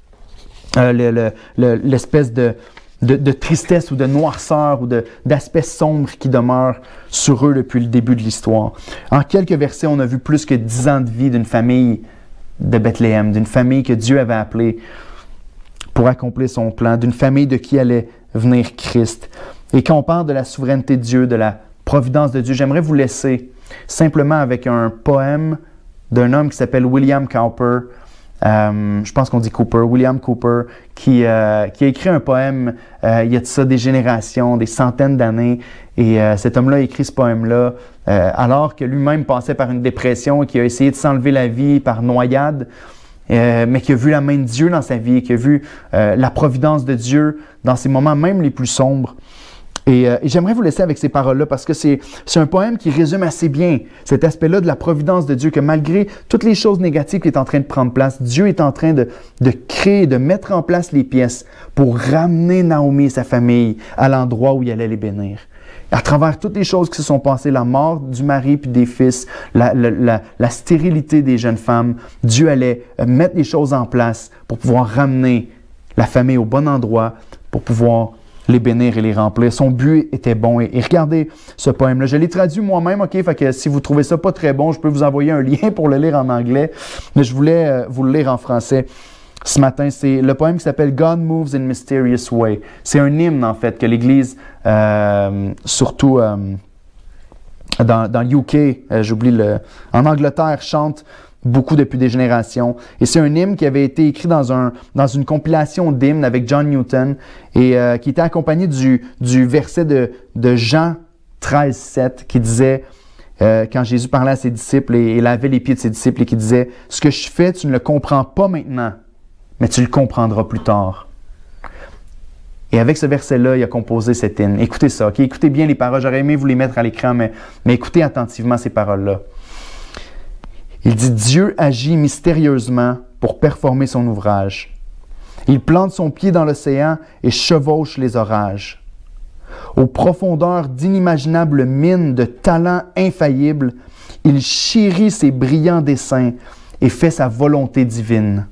Speaker 1: euh, l'espèce le, le, de... De, de tristesse ou de noirceur ou d'aspect sombre qui demeure sur eux depuis le début de l'histoire. En quelques versets, on a vu plus que dix ans de vie d'une famille de Bethléem, d'une famille que Dieu avait appelée pour accomplir son plan, d'une famille de qui allait venir Christ. Et quand on parle de la souveraineté de Dieu, de la providence de Dieu, j'aimerais vous laisser simplement avec un poème d'un homme qui s'appelle William Cowper. Euh, je pense qu'on dit Cooper, William Cooper, qui, euh, qui a écrit un poème euh, il y a de ça des générations, des centaines d'années. Et euh, cet homme-là a écrit ce poème-là euh, alors que lui-même passait par une dépression et qui a essayé de s'enlever la vie par noyade, euh, mais qui a vu la main de Dieu dans sa vie, qui a vu euh, la providence de Dieu dans ses moments même les plus sombres. Et, euh, et j'aimerais vous laisser avec ces paroles-là parce que c'est un poème qui résume assez bien cet aspect-là de la providence de Dieu, que malgré toutes les choses négatives qui sont en train de prendre place, Dieu est en train de, de créer, de mettre en place les pièces pour ramener Naomi et sa famille à l'endroit où il allait les bénir. À travers toutes les choses qui se sont passées, la mort du mari puis des fils, la, la, la, la stérilité des jeunes femmes, Dieu allait mettre les choses en place pour pouvoir ramener la famille au bon endroit, pour pouvoir les bénir et les remplir. Son but était bon. Et, et regardez ce poème-là. Je l'ai traduit moi-même, OK? Fait que si vous trouvez ça pas très bon, je peux vous envoyer un lien pour le lire en anglais. Mais je voulais euh, vous le lire en français ce matin. C'est le poème qui s'appelle « God Moves in Mysterious Way ». C'est un hymne, en fait, que l'Église, euh, surtout euh, dans, dans le U K, euh, j'oublie le... en Angleterre, chante beaucoup depuis des générations. Et c'est un hymne qui avait été écrit dans, un, dans une compilation d'hymnes avec John Newton et euh, qui était accompagné du, du verset de, de Jean treize, sept qui disait, euh, quand Jésus parlait à ses disciples et, et lavait les pieds de ses disciples et qui disait « Ce que je fais, tu ne le comprends pas maintenant, mais tu le comprendras plus tard. » Et avec ce verset-là, il a composé cet hymne. Écoutez ça, ok? Écoutez bien les paroles. J'aurais aimé vous les mettre à l'écran, mais, mais écoutez attentivement ces paroles-là. Il dit « Dieu agit mystérieusement pour performer son ouvrage. Il plante son pied dans l'océan et chevauche les orages. Aux profondeurs d'inimaginables mines de talents infaillibles, il chérit ses brillants desseins et fait sa volonté divine.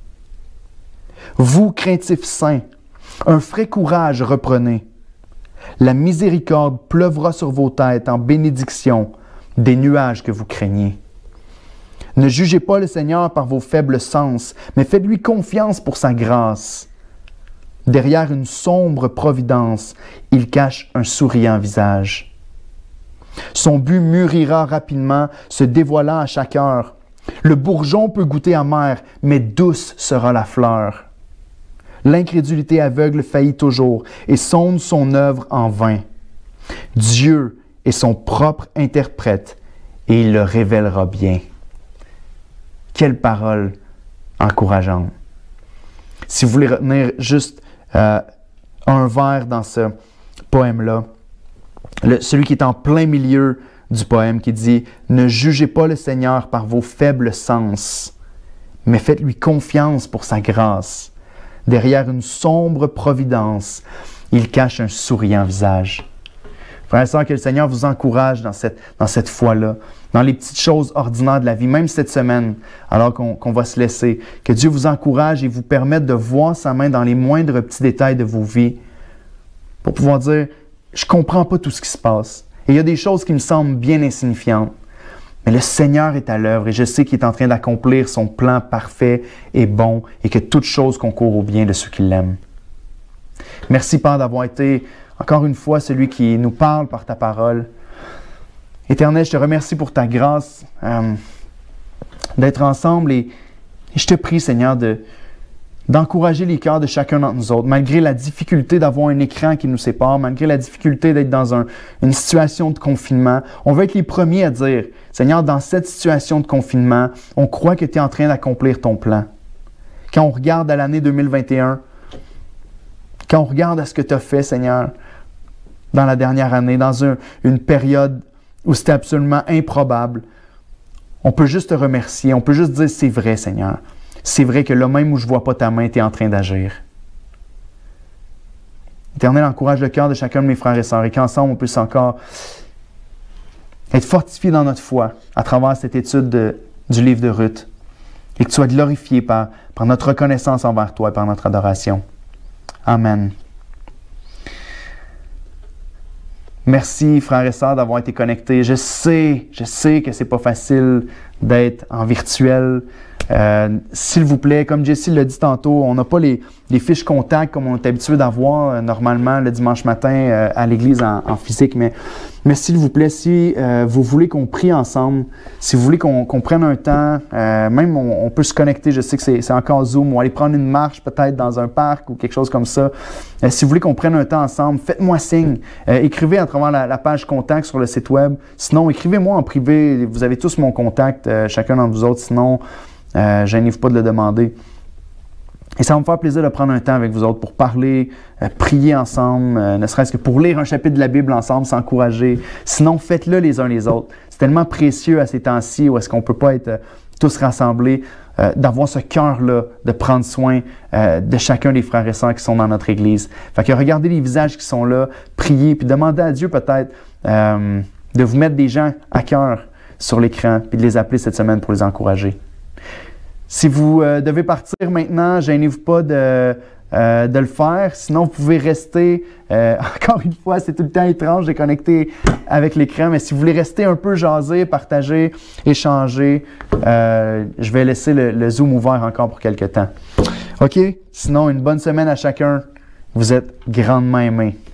Speaker 1: Vous, craintifs saints, un frais courage reprenez. La miséricorde pleuvra sur vos têtes en bénédiction des nuages que vous craignez. Ne jugez pas le Seigneur par vos faibles sens, mais faites-lui confiance pour sa grâce. Derrière une sombre providence, il cache un souriant visage. Son but mûrira rapidement, se dévoilant à chaque heure. Le bourgeon peut goûter amer, mais douce sera la fleur. L'incrédulité aveugle faillit toujours et sonde son œuvre en vain. Dieu est son propre interprète et il le révélera bien. Quelle parole encourageante. Si vous voulez retenir juste euh, un vers dans ce poème-là, le, celui qui est en plein milieu du poème qui dit « Ne jugez pas le Seigneur par vos faibles sens, mais faites-lui confiance pour sa grâce. Derrière une sombre providence, il cache un souriant visage. » Frères et sœurs, que le Seigneur vous encourage dans cette, dans cette foi-là, dans les petites choses ordinaires de la vie, même cette semaine, alors qu'on qu'on va se laisser. Que Dieu vous encourage et vous permette de voir sa main dans les moindres petits détails de vos vies pour pouvoir dire « Je ne comprends pas tout ce qui se passe. Et il y a des choses qui me semblent bien insignifiantes. Mais le Seigneur est à l'œuvre et je sais qu'il est en train d'accomplir son plan parfait et bon et que toute chose concourt au bien de ceux qui l'aiment. » Merci, Père, d'avoir été encore une fois celui qui nous parle par ta parole. Éternel, je te remercie pour ta grâce euh, d'être ensemble et, et je te prie, Seigneur, de, d'encourager les cœurs de chacun d'entre nous autres, malgré la difficulté d'avoir un écran qui nous sépare, malgré la difficulté d'être dans un, une situation de confinement. On veut être les premiers à dire, Seigneur, dans cette situation de confinement, on croit que tu es en train d'accomplir ton plan. Quand on regarde à l'année deux mille vingt et un, quand on regarde à ce que tu as fait, Seigneur, dans la dernière année, dans un, une période où c'était absolument improbable, on peut juste te remercier, on peut juste dire c'est vrai, Seigneur. C'est vrai que là même où je ne vois pas ta main, tu es en train d'agir. Éternel, encourage le cœur de chacun de mes frères et sœurs et qu'ensemble on puisse encore être fortifiés dans notre foi à travers cette étude de, du livre de Ruth et que tu sois glorifié par, par notre reconnaissance envers toi et par notre adoration. Amen. Merci, frères et sœurs, d'avoir été connectés. Je sais, je sais que c'est pas facile d'être en virtuel. Euh, S'il vous plaît, comme Jessie l'a dit tantôt, on n'a pas les, les fiches contacts comme on est habitué d'avoir euh, normalement le dimanche matin euh, à l'église en, en physique. Mais, mais s'il vous plaît, si euh, vous voulez qu'on prie ensemble, si vous voulez qu'on qu'on prenne un temps, euh, même on, on peut se connecter, je sais que c'est encore Zoom, ou aller prendre une marche peut-être dans un parc ou quelque chose comme ça. Euh, si vous voulez qu'on prenne un temps ensemble, faites-moi signe. Euh, écrivez à travers la, la page contact sur le site web. Sinon, écrivez-moi en privé. Vous avez tous mon contact, euh, chacun d'entre vous autres. Sinon, Euh, gênez-vous pas de le demander. Et ça va me faire plaisir de prendre un temps avec vous autres pour parler, euh, prier ensemble, euh, ne serait-ce que pour lire un chapitre de la Bible ensemble, s'encourager. Sinon, faites-le les uns les autres. C'est tellement précieux à ces temps-ci où est-ce qu'on ne peut pas être euh, tous rassemblés, euh, d'avoir ce cœur-là, de prendre soin euh, de chacun des frères et sœurs qui sont dans notre Église. Fait que regardez les visages qui sont là, priez, puis demandez à Dieu peut-être euh, de vous mettre des gens à cœur sur l'écran, puis de les appeler cette semaine pour les encourager. Si vous euh, devez partir maintenant, gênez-vous pas de, euh, de le faire. Sinon, vous pouvez rester. Euh, encore une fois, c'est tout le temps étrange de connecter avec l'écran, mais si vous voulez rester un peu jaser, partager, échanger, euh, je vais laisser le, le Zoom ouvert encore pour quelques temps. OK? Sinon, une bonne semaine à chacun. Vous êtes grandement aimés.